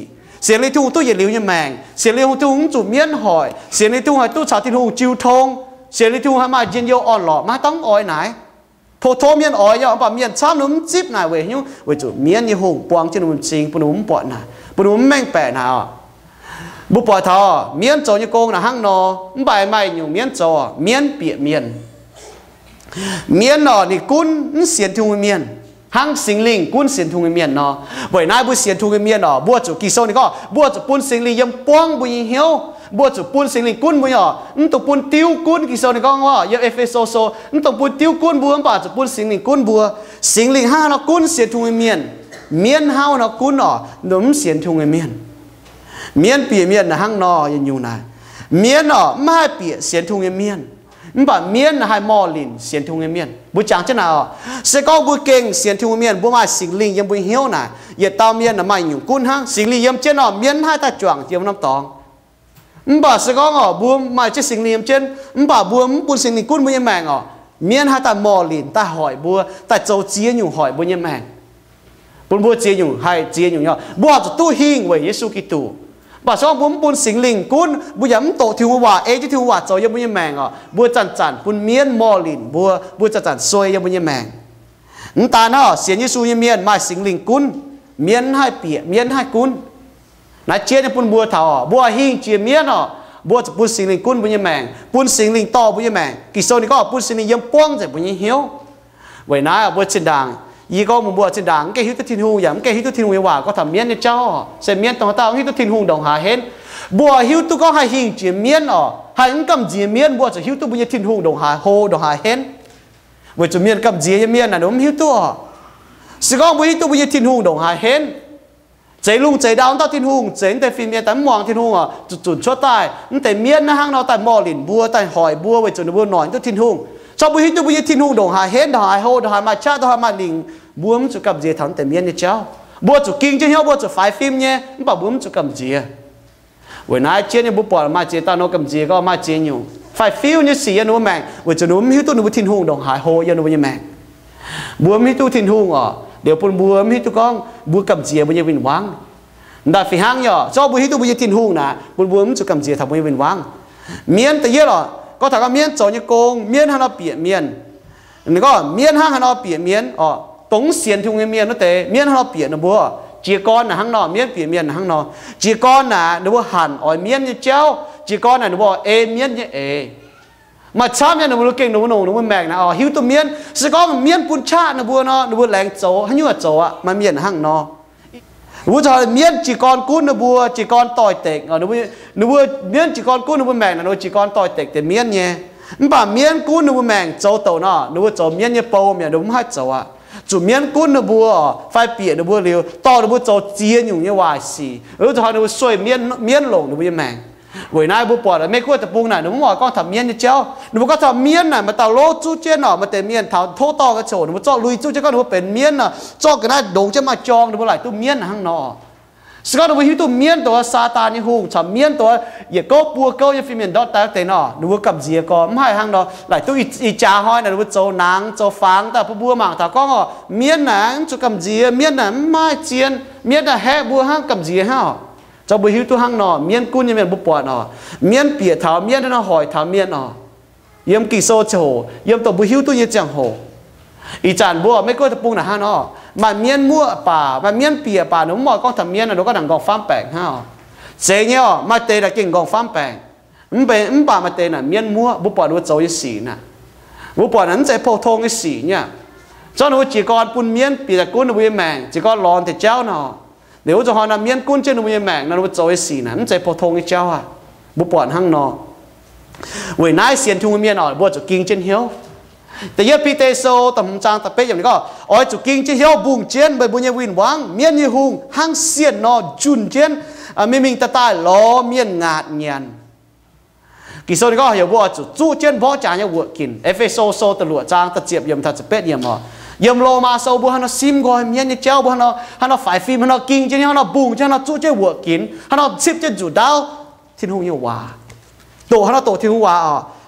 เสียงลีทุ่งตู้เย็นลิ้วยังแมงเสียงลีทุ่งจุ่มเมียนหอยเสียงลีทุ่งให้ตู้ชาวที่ทุ่งจิวทงเสียงลีทุ่งให้มาเย็นโยอ่อนหล่อมาต้องอ้อยไหนโพโทเมียนอ้อยย่อป่าเมียนช้ำนุ่มจิ๊บไหนเว้ยยุ่งเว้ยจุ่มเมียนยี่ห้องปวงจีนุ่มจริงปนุ่มปอดไหนปนุ่มแม่งแปะไหนอ่ะบุปผาทอเมียนโจยโกงนะห้างนอมใบไม้อยู่เมียนโจเมียนเปียเมียนเมียนนอนี่กุนเสียนทุ่งเมียนห้างสิงลิงกุนเสียนทุ่งเมียนนอบ่อยนายบุเสียนทุ่งเมียนนอบัวจุกิโซนี่ก็บัวจุปุนสิงลิงยังป้องบุยเหียวบัวจุปุนสิงลิงกุนบุยอ๋อนั่นตัวปุนติ้วกุนกิโซนี่ก็ว่าเยอะเอฟเอโซโซนั่นตัวปุนติ้วกุนบัวป่าจุปุนสิงลิงกุนบัวสิงลิงห้างนอกุนเสียนทุ่งเมียนเมียนห้าวนอกุนอ๋อหนุ่มเสียนทุ่งเมียนเมียนเปียเมียนนะห้างนอยังอยู่นะเมียนอ๋อไม่เปียเสียนทุ่งเมียนมันแบบเมียนนะให้มอลินเสียนทุ่งเมียนบุจังเจ้าหน้าเสกองบุเก่งเสียนทุ่งเมียนบุมาสิงลิงยังบุเหี้ยวนะอย่าตามเมียนนะไม่อยู่กุ้นห้างสิงลิงยังเจ้าหน้าเมียนให้ตาจวงเจียวน้ำตองมันแบบเสกองอ๋อบัวมาเจ้าสิงลิงเจ้ามันแบบบัวมันปุ่นสิงลิงกุ้นบุยังแมงอ๋อเมียนให้ตามอลินตาหอยบัวตาโจเจียอยู่หอยบุยังแมงปุ่นบัวเจียอยู่ให้เจียอยู่เนาะบัวจะตู้หิ้งเว้ยเยซูกิตูบ่าช่องบุ้มปุนสิงลิงกุนบุยำโตทิวว่าเอจิทิวว่าโจยบุญแมงอ่ะบัวจันจันปุนเมียนมอลินบัวบัวจันจันซวยยบุญแมงนตาเนาะเสียนยิสูยเมียนมาสิงลิงกุนเมียนให้เปียเมียนให้กุนนัดเจียนปุนบัวเถาบัวหิ้งเจียเมียนอ่ะบัวจะปุนสิงลิงกุนบุญแมงปุนสิงลิงโตบุญแมงกิโซนี่ก็ปุนสิงลิงยำป้องจากบุญเหี้ยวไว้น้าบัวเชนดังยี่ก็มึงบัวเชนดังแกฮิตทินหูอย่างแกฮิตทินหูว่าก็ทำเมียนในเจ้าเสเมียนตรงเต้าฮิตทินหูดองหาเห็นบัวฮิวตุก็ให้หิงเจียเมียนอ๋อให้อันกำเจียเมียนบัวจะฮิวตุบุญทินหูดองหาโฮดองหาเห็นบัวจะเมียนกำเจียเมียนน่ะน้องฮิวตุสกองบุญฮิวตุบุญทินหูดองหาเห็นใจลุงใจดาวต้าทินหูใจแต่ฟิล์มเมียแต่มองทินหูอ่ะจุดจุดชั่วตายนั่นแต่เมียนนะห้างเราแต่มอลินบัวแต่หอยบัวไว้จนบัวหน่อยต้าทินหูชอบบุญฮิวตุบุญทินหูดองหาเห็นดองหาโฮดองหามาชาดองหามาลิงบัวมันจะกับเจียทำแต่เมียนเนี่ยเจ้าบัวจะกินจะเหี้ยวบัวจะไฟฟิล์มเนี่ยมันบอกบัวมันจะกับเจียเวลาเจียนบุปผามาเจียตาโนกับเจียก็มาเจียนอยู่ไฟฟิวเนี่ยสียันวัวแมงเวจะนุ่มหิ้วตัวนุ่มทิ้งหุ่งดองหายโฮยันวัวยังแมงบัวมีตัวทิ้งหุ่งอ่ะเดี๋ยวปุ่นบัวมีตัวกองบัวกับเจียบัวยังวินวังได้ฝีหางย่อชอบบัวหิ้วตัวบัวยังทิ้งหุ่งนะปุ่นบัวมันจะกับเจียทำบัวยังวินวังเมียนแต่เยอะหรอก็ถามว่าเมียนโจยโกงเมียนฮันเอาเปียเมียนนี่ก็เมียนห้างฮันเอาเปียเมียนอ๋อตรงเสียนทุ่งเมียนนั่นแต่เมียนฮันเอาเปียนะบัวจีก้อนน่ะห้างนอเมียนเปียเมียนห้างนอจีก้อนน่ะนึกว่าหันอ่อยเมียนเนี่ยเจ้าจีก้อนน่ะนึกว่าเอเมียนเนี่ยเอมาช้ำเนี่ยนึกว่าเก่งนึกว่าหนูนึกว่าแมงนะอ๋อหิวตัวเมียนสก้อนเมียนปุ่นชานึกว่าเนาะนึกว่าแรงโจให้ยั่วโจอ่ะมาเมียนห้างนอนึกว่าจะเมียนจีก้อนกุ้นนึกว่าจีก้อนต่อยเตกอ๋อนึกว่านึกว่าเมียนจีก้อนกุ้นนึกว่าแมงนะนึกว่าจีก้อนต่อยเตกแต่เมียนเนี่ยมันป่าเมียนกุ้นนึกว่าแมงโจโตเนาะนึกว่าโจเมียนเนี่ยโปมเนี่ยนึกว่าให้โจอ่ะจุดเมียนกุ้นนะบัวไฟเปียนะบัวเร็วต่อนะบัวโจเจียนอยู่เนี่ยวายสีเออจะทำนะบัวสวยเมียนเมียนหลงนะบัวยังแมงเว้ยนายบัวปอดไม่ควรจะปรุงน่ะนะบัวว่าก็ทำเมียนเนี่ยเจ้านะบัวก็ทำเมียนน่ะมาตาโลจู้เจียนหน่อมาแต่เมียนเท้าโทต่อกันโฉนะบัวจ่อลุยจู้เจ้าก็นะบัวเป็นเมียนน่ะจ่อกันได้ดงจะมาจองนะบัวไหลตัวเมียนห้างนอสกัดนะบัวหิวตัวเมียนตัวซาตานนี่หูทำเมียนตัวอย่าก็ปัวก็อย่าฟิเมียนดอตแต่แต่นอนะบัวกับเจียก็ไม่ห้างนอไหลตัวอีจ่าห้อยนะบัวโจนางโจฟังแต่พวกบัวหมางแต่ก็เมียนหนังจุกับเจียเมียนหนังไม่เจียนเมียนน่ะแห่บัวห้างกับเจียห้าเจ้าบัวหิวตัวห้างนอเมียนกุ้นยังเมียนบุปผานอเมียนเปียเท้าเมียนน่ะหอยเท้าเมียนนอเยี่ยมกี่โซโจเยี่ยมตัวบัวหิวตัวยี่จังโหอีจานบัวไม่ก็จะปรุงหน่ะห้านอมาเมียนมั่วป่ามาเมียนเปียป่าหนูหมอก็ทำเมียนน่ะหนูก็ดังกองฟ้ามแปลงห้าเสียเนี่ยมาเตะตะเก่งกองฟ้ามแปลงมันเป็นมันป่ามาเตะน่ะเมียนมั่วบุปผาดูโจยสีน่ะบุปผานั้นใจโพทงยสีเนี่ยเจ้าหนูจีกรปุ่นเมียนปีตะกุ้นหนูยังแมงจีกรร้อนแต่เจ้าเนาะเดี๋ยวจะหอน่ะเมียนกุ้นเจ้าหนูยังแมงนั่นหนูโจยสีน่ะมันใจโพทงยเจ้าอ่ะบุปผาห้างนอเว้ยนายเสียนทุ่งเมียนอ่ะบัวจะกินเช่นเหี้ยวแต่เยอะพีเตโซแต่ผมจางแต่เป๊ะอย่างนี้ก็อ๋อจุกิงเชี่ยวบุงเจนใบบุญยวินวังเมียนยี่หุงห้างเสียนนอจุนเจนไม่มิงตาตายล้อเมียนงาดเงียนกิโซนี่ก็เหี่ยวบัวจุจูเจนพ่อจางยังวัวกินเอฟเอโซโซตะลัวจางตะเจียบยมทัดจะเป๊ะยมอ๋อยมโลมาโซบัวฮันซิมกอยเมียนยี่เจ้าบัวฮันฮันฝ่ายฟิล์มฮันกิงเจนฮันบุงเจนฮันจูเจนวัวกินฮันซิบเจนจุดดาวทิ้งหุงยี่ว่าโตฮันโตทิ้งหุงว่าอ๋อ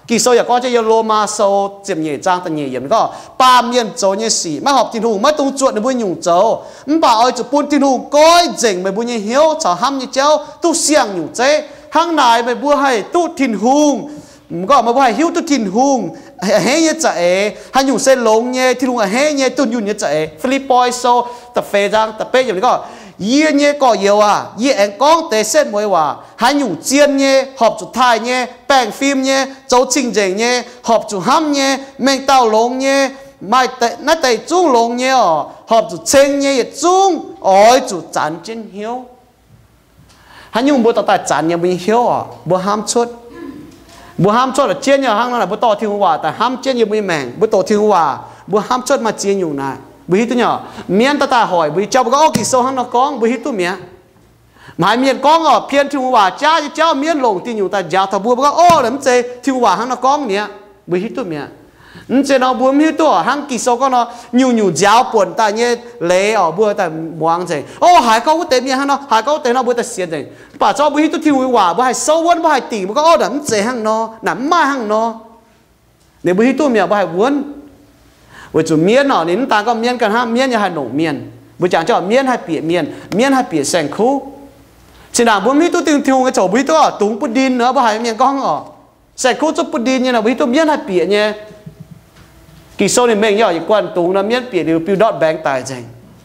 kỳ sâu giờ có cho lô ma sâu chìm nhẹ trang tận nhẹ yếm có ba miền châu nhẹ xỉ mà học thiên hùng mà tung chuột để bui nhung châu mà bảo ơi chụp bún thiên hùng coi dình mà bui nhẹ hiếu chảo ham như châu tu xiang nhung chế hang này mà bui hay tu thiên hùng có mà bui hay hiếu tu thiên hùng hé nhẹ chạy hay nhung xe lông nhẹ thiên hùng hé nhẹ tu nhung nhẹ chạy Philippines sâu tập phê giang tập phê yếm có yê nhé có nhiều à yê anh con tế xét mỗi hòa hai nhung chiên nhé họp chủ thai nhé bèn phim nhé châu trình trình nhé họp chủ hâm nhé mình tàu lông nhé mai tệ nát tệ chung lông nhé ở họp chủ chênh nhé chung ôi chủ chán trên hiếu hai nhung bố tao tài chán nhé bình hiếu à bố ham chốt bố ham chốt là chiên nhé hăng là bố tao thiên hòa tại ham chiên nhé bình mèng bố tao thiên hòa bố ham chốt mà chiên nhung này bữa tôi nhở miền ta ta hỏi bữa cháu có kỳ sâu hăng nó con bữa tôi miền mà miền con ở phiên thiên hòa cha cháu miền lồng tin nhiều ta giáo thằng bùa bữa ô làm gì thiên hòa hăng nó con nhỉ bữa tôi miền nên chế nó bùa miền tôi hăng kỳ sâu con nó nhiều nhiều giáo buồn ta nhé lệ ở bữa ta muang gì ô hải câu tế miền hăng nó hải câu tế nó bữa ta xiên gì bà cho bữa tôi thiên hòa bữa hải sâu vẫn bữa hải tỉ bữa ô làm gì hăng nó nắm mai hăng nó để bữa tôi miền bữa hải vốn với chủ miên nó đến ta có miên cần ha miên như hai nổ miên với chẳng cho miên hai bịa miên miên hai bịa sành khu chỉ là bốn mươi tôi tìm thiếu cái chỗ bít tôi ở túng bút đin nữa bao hai miên con ở sành khu cho bút đin như là bít tôi miên hai bịa nhé kỳ sâu này mình nhỏ chỉ quan túng là miên bịa đều piu đọt bang tài dành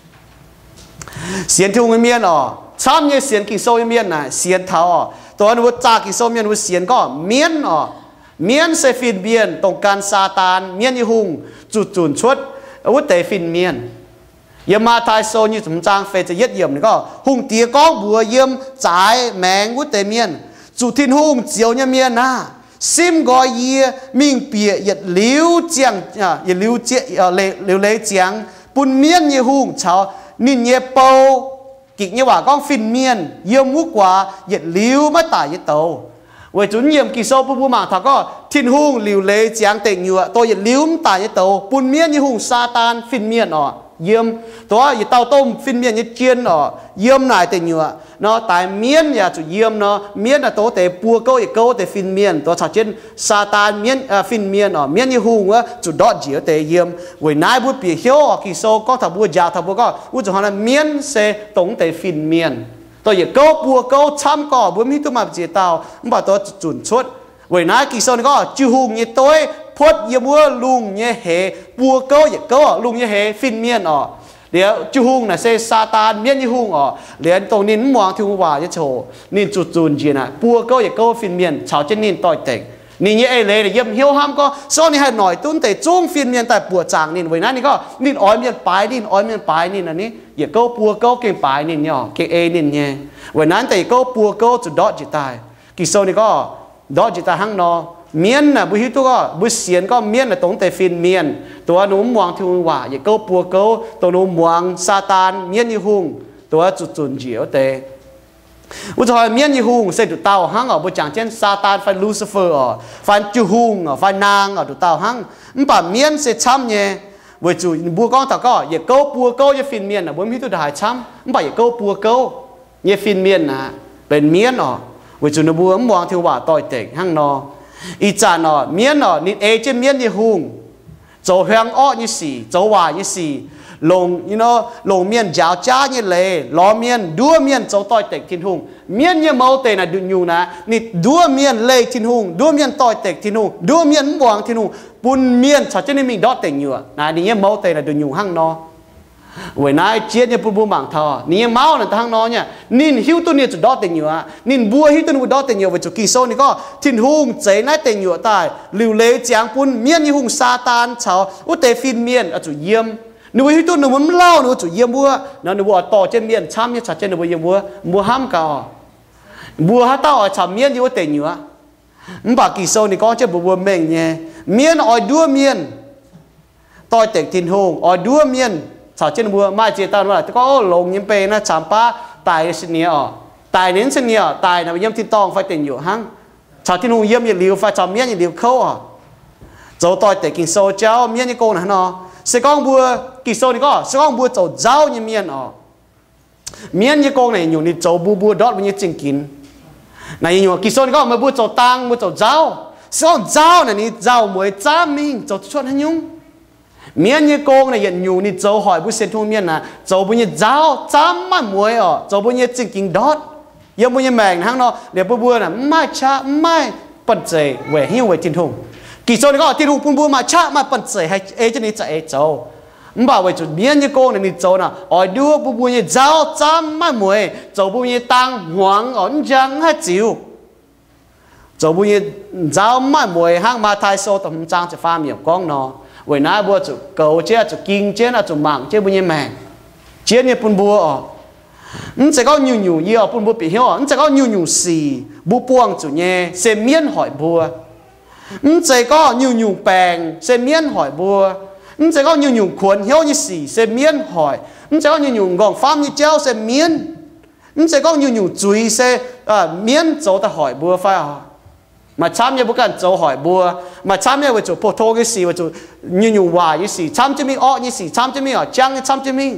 xiên thiếu cái miên ở tham như xiên kỳ sâu cái miên này xiên tháo ở tôi nó trả kỳ sâu miên với xiên có miên ở miên sẽ phiền biên tổng can sa tan miên như hùng chuột chuồn chuột út tế phiền miên yếm ma thái sâu như chúng trang phêจะ yết yếm này có hùng tía con bùa yếm trái mèng út tế miên chuột thiên hùng chiếu như miên à sim gọi yê mình bịa yết liu chiang à yết liu chiang lệ liu lệ chiang bùn miên như hùng cháu nín nhẹ bầu kịch như bà con phiền miên yếm mút quả yết liu mất tải yết tàu với chúng nhiệm kỳ sâu bu bu mạng thà có thiên hùng liều lệ giang tệ nhựa tôi yết liu tải yết tàu bùn miên như hùng sa tan phiền miên ở yếm tôi yết tàu tôm phiền miên như chiên ở yếm này tệ nhựa nó tại miên nhà chủ yếm nó miên là tôi tệ bùa câu yết câu tệ phiền miên tôi chả trên sa tan miên phiền miên ở miên như hùng á chủ đọt dĩa tệ yếm với nai bu bì hiếu ở kỳ sâu có thà bùa già thà bùa có u chủ hắn là miên sẽ tổng tệ phiền miên tôi yết câu bùa câu chăm cỏ bùa mi tôi mà chỉ tàu mà tôi chuẩn chốt với nai kỳ sâu này có chư hùng như tôi phốt yếm bùa lùng như hệ bùa câu yết câu lùng như hệ phiền miên ở để chư hùng là sẽ sa tan miên như hùng ở để tàu nín muang thiêu hòa như chỗ nín chuột chuồn gì nè bùa câu yết câu phiền miên cháo trên nín tỏi tệ nín như ấy lệ để yếm hiếu ham có sau này hay nói tuân tệ chung phiền miên tại bùa chàng nín với nai này có nín ói miên bái nín ói miên bái nín là ní yết câu bùa câu kinh bái nín nhỏ kinh ê nín nhé với nai tệ câu bùa câu chủ đọt chỉ tài kỳ sau này có đọt chỉ tài hăng nó miên là bùi hiếu có bùi xiên có miên là tổng tệ phiền miênตัวนุ่มมวงที่หัวอย่าเก้าปัวเก้าตัวนุ่มมวงซาตานเมียนยี่หุงตัวจุดจุนเจียวเตอุจจาระเมียนยี่หุงเสร็จดูเต้าหั่งอ่ะบุจังเช่นซาตานไฟลูซิเฟอร์อ่ะไฟจูหุงอ่ะไฟนางอ่ะดูเต้าหั่งมันป่าเมียนเสร็จช้ำเนี่ยบุจูบัวก้องตะก็อย่าเก้าปัวเก้าอย่าฟินเมียนอ่ะบุมีตัวหายช้ำมันป่าอย่าเก้าปัวเก้าอย่าฟินเมียนนะเป็นเมียนอ่ะบุจูนบัวมวงที่หัวต่อยเตะหั่งนออีจานอ่ะเมียนอ่ะนี่เอเจเมียนยี่หุง走向恶như xì,走hòa như xì, lồng, you know, lồng miên giáo cha như lệ, lò miên đua miên走tỏi tệch thiên hùng, miên như mẫu tề là đun nhu na, nị đua miên lệ thiên hùng, đua miên tỏi tệch thiên hùng, đua miên muang thiên hùng, bùn miên cho cho nên mình đót tệch nhựa, na đi như mẫu tề là đun nhu hăng no, với nãy chiết như bùn bùn mảng thò, nị máu là hăng no nhá, nín hiu tu nín cho đót tệch nhựa, nín bùa hiu tu nín đót tệch nhựa với chỗ kỳ sâu này có thiên hùng chế nãy tệch nhựa tài, liều lệ giang bùn miên như hùng sa tan cháu, út tề phiên miên ở chỗ yếm, nếu hiu tu nín muốn lau nếu chỗ yếm bùa, nó nếu bùa tỏ trên miên chăm như chặt trên nếu bùa yếm bùa, bùa ham cả, bùa hát tao ở chả miên như út tề nhựa, bà kỳ sâu này có chơi bùa bùa mình nhé, miên ở đua miên, tỏi tệch thiên hùng ở đua miên chả trên bùa mai chế ta nói có lồng nhiễm pe na chạm pa tài sinh nhẹ ở tài đến sinh nhẹ tài là nhiễm thiên tông phải tiền nhiều hăng chả thiên hùng nhiễm nhiệt liều phải chạm miếng nhiệt liều khâu à dấu tỏi tệ kinh sâu cháu miếng như cô này nó sẽ con bùa kinh sâu này có sẽ con bùa dấu giáo như miếng ở miếng như cô này nhiều nít dấu bùa bùa đót với như chinh kín này nhiều kinh sâu này có mà bùa dấu tăng bùa dấu giáo sao giáo này ni giáo mới cha mình cho chuột hay nhung miền như con này hiện nhung ni giáo hỏi bữa sen thung miền là giáo bữa như giáo cha mà mới ở giáo bữa như chính kinh đót giờ bữa như mèn hang nó để bữa bữa là mai cha mai bận chế về hiu về thiên thung kỳ sau này có thiên thung bữa bữa mà cha mà bận chế hay ấy cho nên chạy giáo bảo vậy chút miền như con này ni giáo nào ở đưa bữa bữa như giáo cha mà mới giáo bữa như tăng hoàng ổn giang hết chịu giáo bữa như giáo mà mới hang mà thay số tầm trang sẽ pha miệng con nó vậy nãy bữa chút cầu chết chút kinh chết là chút mạng chết bữa như mèn chết như bún bữa anh sẽ có nhiều nhiều nhiều bún bữa bị hiểu anh sẽ có nhiều nhiều xì bún buông chút nhẹ sẽ miên hỏi bữa anh sẽ có nhiều nhiều bèn sẽ miên hỏi bữa anh sẽ có nhiều nhiều khuẩn hiểu như xì sẽ miên hỏi anh sẽ có nhiều nhiều gòn phàm như treo sẽ miên anh sẽ có nhiều nhiều chuối sẽ miên chỗ ta hỏi bữa phải không mà chăm như bữa cần châu hỏi bùa mà chăm như vậy chỗ phổ thông cái gì vậy chỗ như nhiều hoài cái gì chăm cho mình ọ như gì chăm cho mình ở trăng chăm cho mình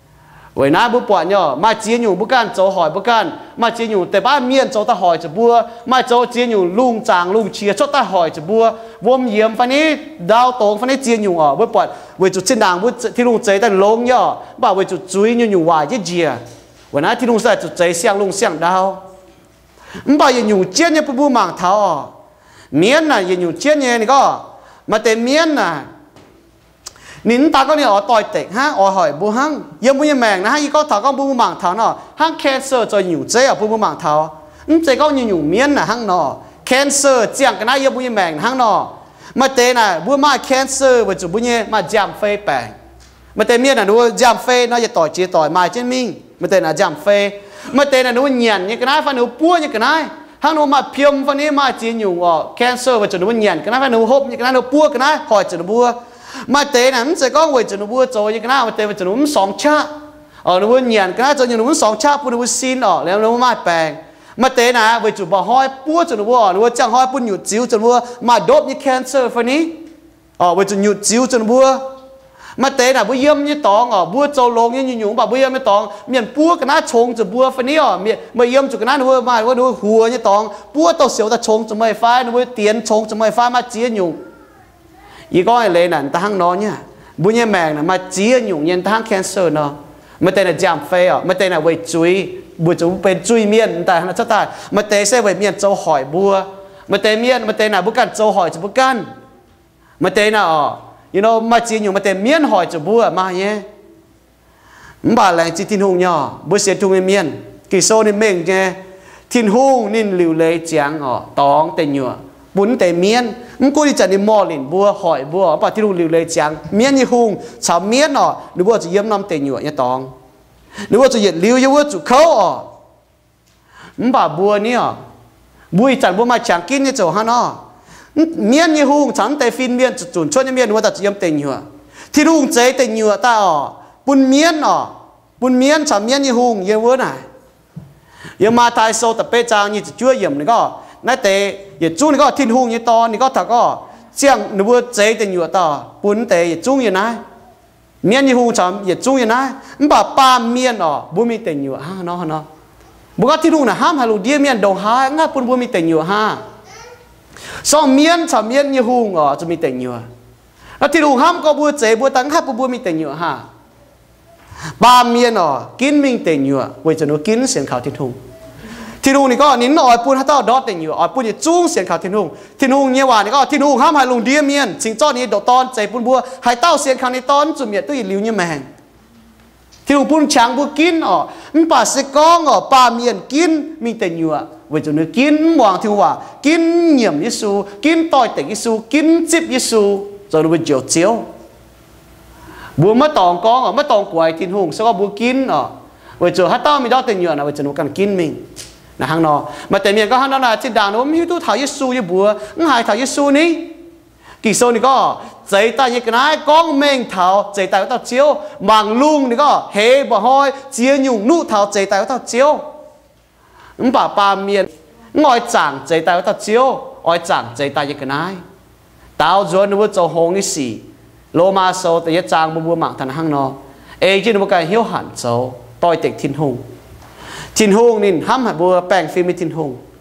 vậy nãy bữa bỏ nhở mà chia nhiều bữa cần châu hỏi bữa cần mà chia nhiều tại ba miền châu ta hỏi cho bùa mà châu chia nhiều lung tràng lung chia cho ta hỏi cho bùa vôm yếm phầnนี้đào tông phầnนี้chia nhiều ở bữa bỏ vậy chỗ trên đàng bữaที่ลุงใจแต่ลงnhở bảo vậy chỗ chuối nhiều nhiều hoài cái gì vậy nãyที่ลุงใส่chỗใจเสียงลุงเสียงดาวไม่บอกอย่างอยู่เจี๊ยนเนี่ยปุ๊บปุ๊บมังเท้าเมียนน่ะอย่างอยู่เจี๊ยนเนี่ยนี่ก็มาแต่เมียนน่ะนินตาก็เนี่ยอ๋อต่อยเตะฮะอ๋อหอยบูฮังยังบุญยังแมงนะฮะอีก็ถาก็ปุ๊บปุ๊บมังเท้าเนาะฮังแคนเซอร์จะอยู่เจ๊อ่ะปุ๊บปุ๊บมังเท้าอืมเจ๊ก็อย่างอยู่เมียนน่ะฮังเนาะแคนเซอร์เจียงกันนะยังบุญยังแมงฮังเนาะมาเตะน่ะบุญมาแคนเซอร์ไปจุบุญยังมาจามเฟยแปงมาเตะเมียนน่ะดูจามเฟยเนาะอย่าต่อยเจี๊ยต่อยมาเจนมิงมาเตะน่ะจามเฟยมาเตนะหนูเหยียนยังกันได้ฟันหนูปั้วยังกันได้ทั้งหนูมาเพียมฟันนี้มาจีนอยู่อ่ะแคนเซอร์ไปจนหนูเหยียนกันได้ฟันหนูฮบยังกันได้หนูปั้วกันได้หอยจนหนูบัวมาเตนะมันจะก้องไว้จนหนูบัวโจยังกันได้มาเตไปจนหนูมันสองชาอ๋อหนูเหยียนกันได้จนหนูมันสองชาปุ่นหนูซีนออกแล้วหนูมาแปลงมาเตนะไว้จุดบ่อหอยปั้วจนหนูบัวหนูจังหอยปุ่นหยุดจิ้วจนบัวมาโดบยังแคนเซอร์ฟันนี้อ๋อไว้จนหยุดจิ้วจนบัวมาเตน่ะบัวเยี่ยมยี่ตองอ๋อบัวโจลงยี่หยุ่งบ่บัวเยี่ยมยี่ตองเมียนปัวกันนะชงจะบัวฟันนี้อ๋อเมียมาเยี่ยมจุกันนะหนูมาว่าหนูหัวยี่ตองปัวโตเสียวแต่ชงจะไม่ไฟหนูเตียนชงจะไม่ไฟมาเจี๊ยหยุ่งยี่ก้อยเลยนั่นตาหังนอนเนี่ยบัวยี่แมงน่ะมาเจี๊ยหยุ่งยันตาหังแคนเซอร์เนาะมาเตน่ะจามเฟย์อ๋อมาเตน่ะไว้จุยบัวจะเป็นจุยเมียนแต่หันจะตายมาเตเสไว้เมียนโจหอยบัวมาเตเมียนมาเตน่ะบุกันโจหอยจะบุกันมาเตน่ะอ๋อyou know มาจีนอยู่มาแต่เมียนหอยจะบัวมาเนี่ยมันบาแรงจีทินหงย่อบัวเสียทุ่งเมียนกี่โซนี่เม่งเนี่ยทินหงนินหลิวเลยเจียงอ๋อตองแต่หยัวปุ้นแต่เมียนมันกูที่จะนี่มอลินบัวหอยบัวป่ะที่ลุงหลิวเลยเจียงเมียนยี่หงชาวเมียนอ๋อหรือว่าจะเยี่ยมน้ำแต่หยัวเนี่ยตองหรือว่าจะเหยียดหลิวยี่ว่าจุเขาอ๋อมันบาบัวเนี่ยบัวจันบัวมาจางกินเนี่ยเจ้าฮะเนาะเมียนยี่หุงฉันแต่ฟินเมียนจุนช่วยเมียนว่าแต่จะยำเต็งอยู่ที่ลุงใจเต็งอยู่ตาอ๋อปุ่นเมียนอ๋อปุ่นเมียนฉันเมียนยี่หุงเยอะเวอร์ไหนยังมาทายโซแต่เป้จางยี่จะช่วยเยี่ยมนี่ก็นั่นแต่ยี่จุ้งนี่ก็ทิ้งหุงยี่ตอนนี่ก็ถ้าก็เสี่ยงนึกว่าใจเต็งอยู่ตาปุ่นแต่ยี่จุ้งอยู่ไหนเมียนยี่หุงฉันยี่จุ้งอยู่ไหนมันบอกป้าเมียนอ๋อบุมีเต็งอยู่ฮะเนาะเนาะบุกที่ลุงน่ะห้ามให้ลูกเดียเมียนดงหายง่ายปุ่นบุมีเต็งอยู่ฮะสองเมียนสามเมียนยี่หุงอ๋อจะมีแต่งอยู่แล้วที่ลุงห้ามก็บัวเจ๋บัวตั้งห้าบัวมีแต่งอยู่ฮะบาเมียนอ๋อกินมิงแต่งอยู่ไว้จะหนูกินเสียงข่าวที่ทุ่งที่ลุงนี่ก็นินอ่อยปูนฮัตเต้าดอดแต่งอยู่อ่อยปูนจะจุ้งเสียงข่าวที่ทุ่งที่ลุงเนี่ยว่านี่ก็ที่ลุงห้ามให้ลุงเดียเมียนสิงจ้อนี้ดอกตอนใจปูนบัวให้เต้าเสียงข่าวในตอนจุ่มเมียตุ้ยหลิวเนี่ยแมงที่ลุงปูนช้างบัวกินอ๋อมันป่าเสกองอ๋อป่าเมียนกินมีแต่งอยู่ไว้จนนึกกินหวังที่ว่ากินเหยี่ยมยิสูกินต่อยเตะยิสูกินจิบยิสูจนเป็นเจียวเจียวบัวมะตองกองอ่ะมะตองกวยทินหงสักบัวกินอ่ะไว้จนฮัตต้ามีดอกเต็งอยู่นะไว้จนนุกันกินมิงนะฮังนอมาแต่เมียก็ฮังนอนะจินดานว่ามีตู้ถ่ายยิสูยี่บัวงั้นหายถ่ายยิสูนี้กี่โซนี่ก็ใจตายยังกันไอ้กองเมงเท้าใจตายก็ต้องเจียวบางลุงนี่ก็เฮบ่ห้อยเจียหยุ่งนู่เท้าใจตายก็ต้องเจียวมันป่าปาเมียนง่อยจ่างใจตายว่าตาเจียวอ้อยจ่างใจตายยังกันไงตาวจวนนึกว่าจะหงนี่สี่โลมาโซแต่ยะจางบัวหมากทันห้างนอเอจินบุกการเหี้ยวหันโซต่อยเต็กทินหงทินหงนี่ห้ามหัดบัวแป้งฟิล์มทินหง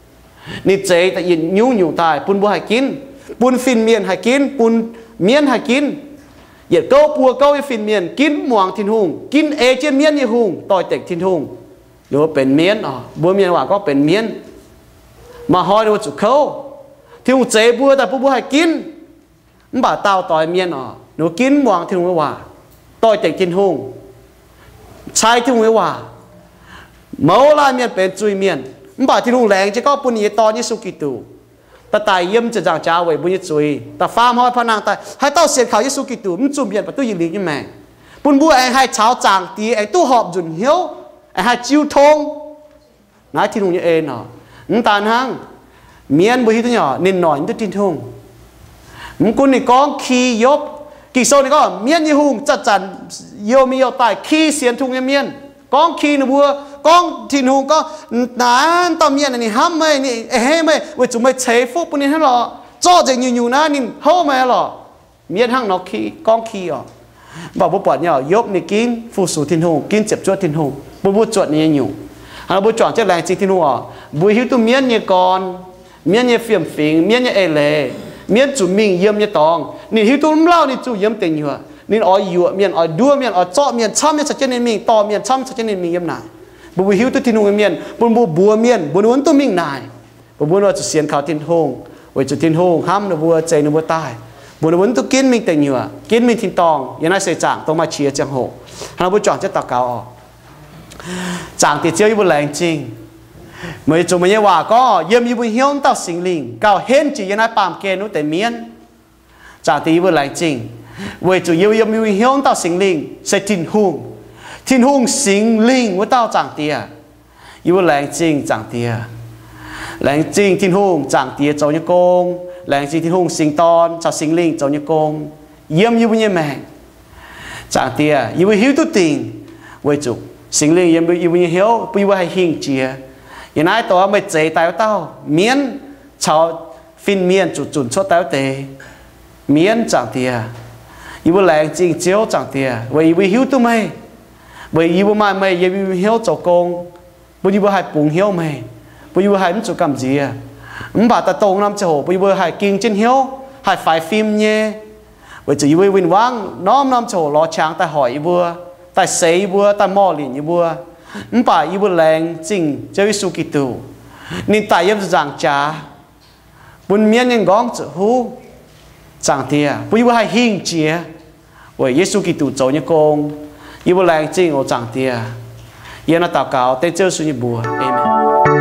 นี่เจแต่ยินยุ่งอยู่ตายปุ่นบัวให้กินปุ่นฟินเมียนให้กินปุ่นเมียนให้กินเหยียดเก้าปัวเก้าให้ฟินเมียนกินหมวงทินหุงกินเอเจนเมียนยี่หุงต่อยเต็กทินหุงหรือว่าเป็นเมียนอ๋อบัวเมียนว่าก็เป็นเมียนมาหอยดูจุดเขาที่หุงเจบัวแต่ปุ่นบัวให้กินมันบ่าเต้าต่อยเมียนอ๋อหนูกินหมวงทินหุงว่าต่อยเต็กทินหุงใช้ทินหุงว่าเมาลาเมียนเป็นจุยเมียนมันบ่าทินหุงแรงจะก็ปุ่นยี่ตอนยิสุกิตูแต่ตายเยี่ยมจะจางจ้าไว้บุญจุยแต่ฟ้าห้อยพนังตายให้เต้าเสียนเขายิสุกิตูมันจุ่มเย็นประตูยิงลียิ่งแม่ปุ่นบัวไอ้ให้เช้าจางตีไอ้ตู้หอบจุนเหี้ยวไอ้ให้จิ้วทงนายที่นุ่งยี่เอ็นเนาะนั่นตาหางเมียนบุญที่ตัวหน่อนินหน่อยตัวทินทงมันกุนนี่กองขี้ยบกี่โซนี่ก็เมียนยี่หุงจัดจันเยี่ยวมีเยี่ยวตายขี้เสียนทุงเมียนกองขี้นบัวกองทินหุงก็นานตอมเมียนนี่ห้ามไม่นี่เฮ้ไม่เวจุไม่เชฟฟุบปุ่นนี่ให้หรอจ่อจะอยู่อยู่นะนี่เฮ้ไม่หรอเมียนห้างนอกขี้กองขี้อ่ะบอกว่าปอดเนี่ยยบนี่กินฟูสูทินหุงกินเจ็บจวดทินหุงบุบุจวดนี่อยู่ฮะบุจวดจะแรงจริงทินหุงอ่ะบุหิวตัวเมียนเนี่ยก่อนเมียนเนี่ยเฟียมฟิงเมียนเนี่ยเอเล่เมียนจุ่มมิงเยี่ยมเนี่ยตองนี่หิวตัวเล่านี่จู่เยี่ยมเต็งอยู่นี่อ๋ออยู่เมียนอ๋อดัวเมียนอ๋อจ่อเมียนช้ำเมียนสัจเจนมิงต่อเมียนช้ำสัจเจนมิงเยี่ยมหนาบุบหิวตัวทินหงเมียนบุบบัวเมียนบุนวนตัวมิงนายบุบว่าจะเสียนข่าวทินหงไว้จุดทินหงห้ามนบัวใจนบัวตายบุนวนตัวกินมิงแต่งอยู่กินมิงทินตองยันน่าเสียจางต้องมาเชียร์จังหงฮาบุจอนจะตะเกาออกจางติดเจียวอยู่บนแรงจริงเมื่อจุ่มไม่ว่าก็เยี่ยมอยู่บนเฮี้ยนต่อสิงลิงเก่าเห็นจียันน่าปามเกนุแต่เมียนจางติดอยู่บนแรงจริงเมื่อจุ่มเยี่ยมอยู่บนเฮี้ยนต่อสิงลิงเสทินหงทินหงสิงลิงว่าเต้าจางเตียอยู่ว่าแรงจริงจางเตียแรงจริงทินหงจางเตียเจ้าเนี่ยโกงแรงจริงทินหงสิงตอนเจ้าสิงลิงเจ้าเนี่ยโกงเยี่ยมอยู่บนเยี่ยมแมงจางเตียอยู่ว่าหิวตุติงไว้จุกสิงลิงเยี่ยมอยู่บนเหี่ยวไปว่าให้หิงเจียอย่างนั้นตัวไม่เจตายเต้าเมียนชาวฟินเมียนจุดจุดชดเต้าเตเมียนจางเตียอยู่ว่าแรงจริงเจียวจางเตียไว้อยู่หิวตุไม่bởi vì mà mày yêu hiếu cho con, bởi vì hai bùng hiếu mày, bởi vì hai mình cho cầm gì à, mình bảo ta tông năm cho, bởi vì hai kinh trên hiếu, hai phải phim nhé, bởi chỉ vì vinh vang, năm năm cho lo chàng ta hỏi vừa, ta xây vừa, ta mò liền vừa, mình bảo yêu lành chính, cho Giêsu Kitô, nên tại yêu giảng trả, buồn miên những gắng chữ hú, giảng tiề, bởi vì hai hình chia, bởi Giêsu Kitô cho những con yêu vô lành chính ở chẳng tia, yên nó tạo cáo tên chơi suy nghĩ bùa, amen.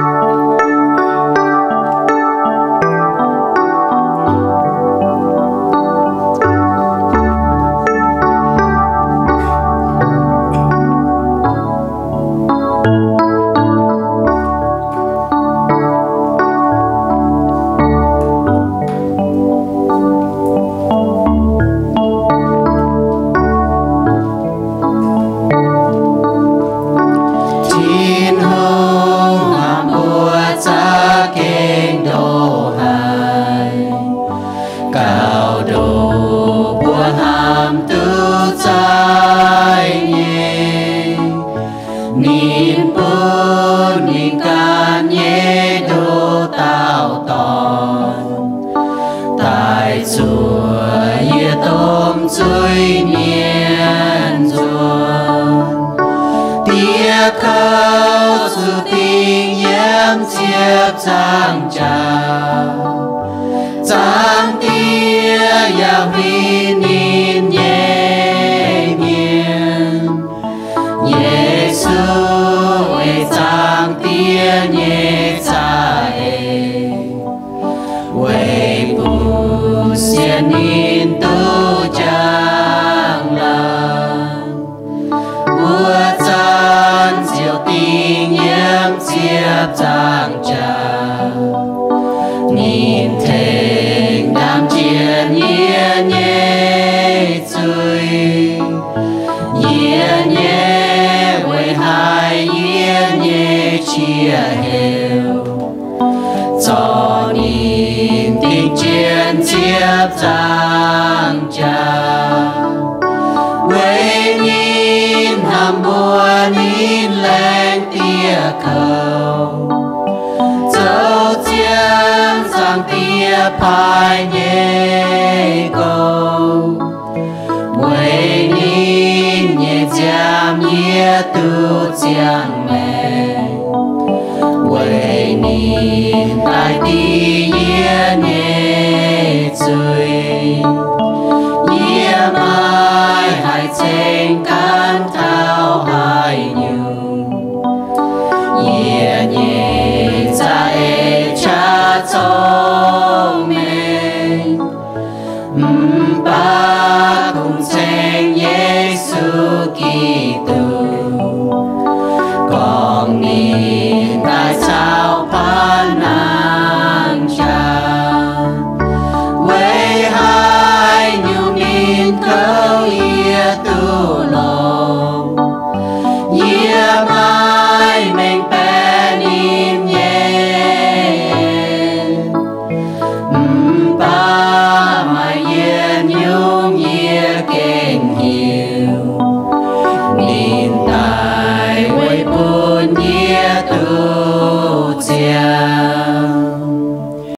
Giang chào Giang tia ya huy nín nhẹ miền Giêsu ơi Giang tia nhẹ xa ê Quay bù xiên nín tu chang làng Bùa chan diệu tình nhiễm chiếp Giang chào nhìn thềm đam chiến nhẹ nhẹ chơi nhẹ nhẹ với hai nhẹ nhẹ chia đều cho nhìn tình chiến chiếp Giang chào với nhìn hàm bùa nhìn lên tia cầu dấu chia chú chàng mẹ quê nhìn tai tí nhé nhé chơi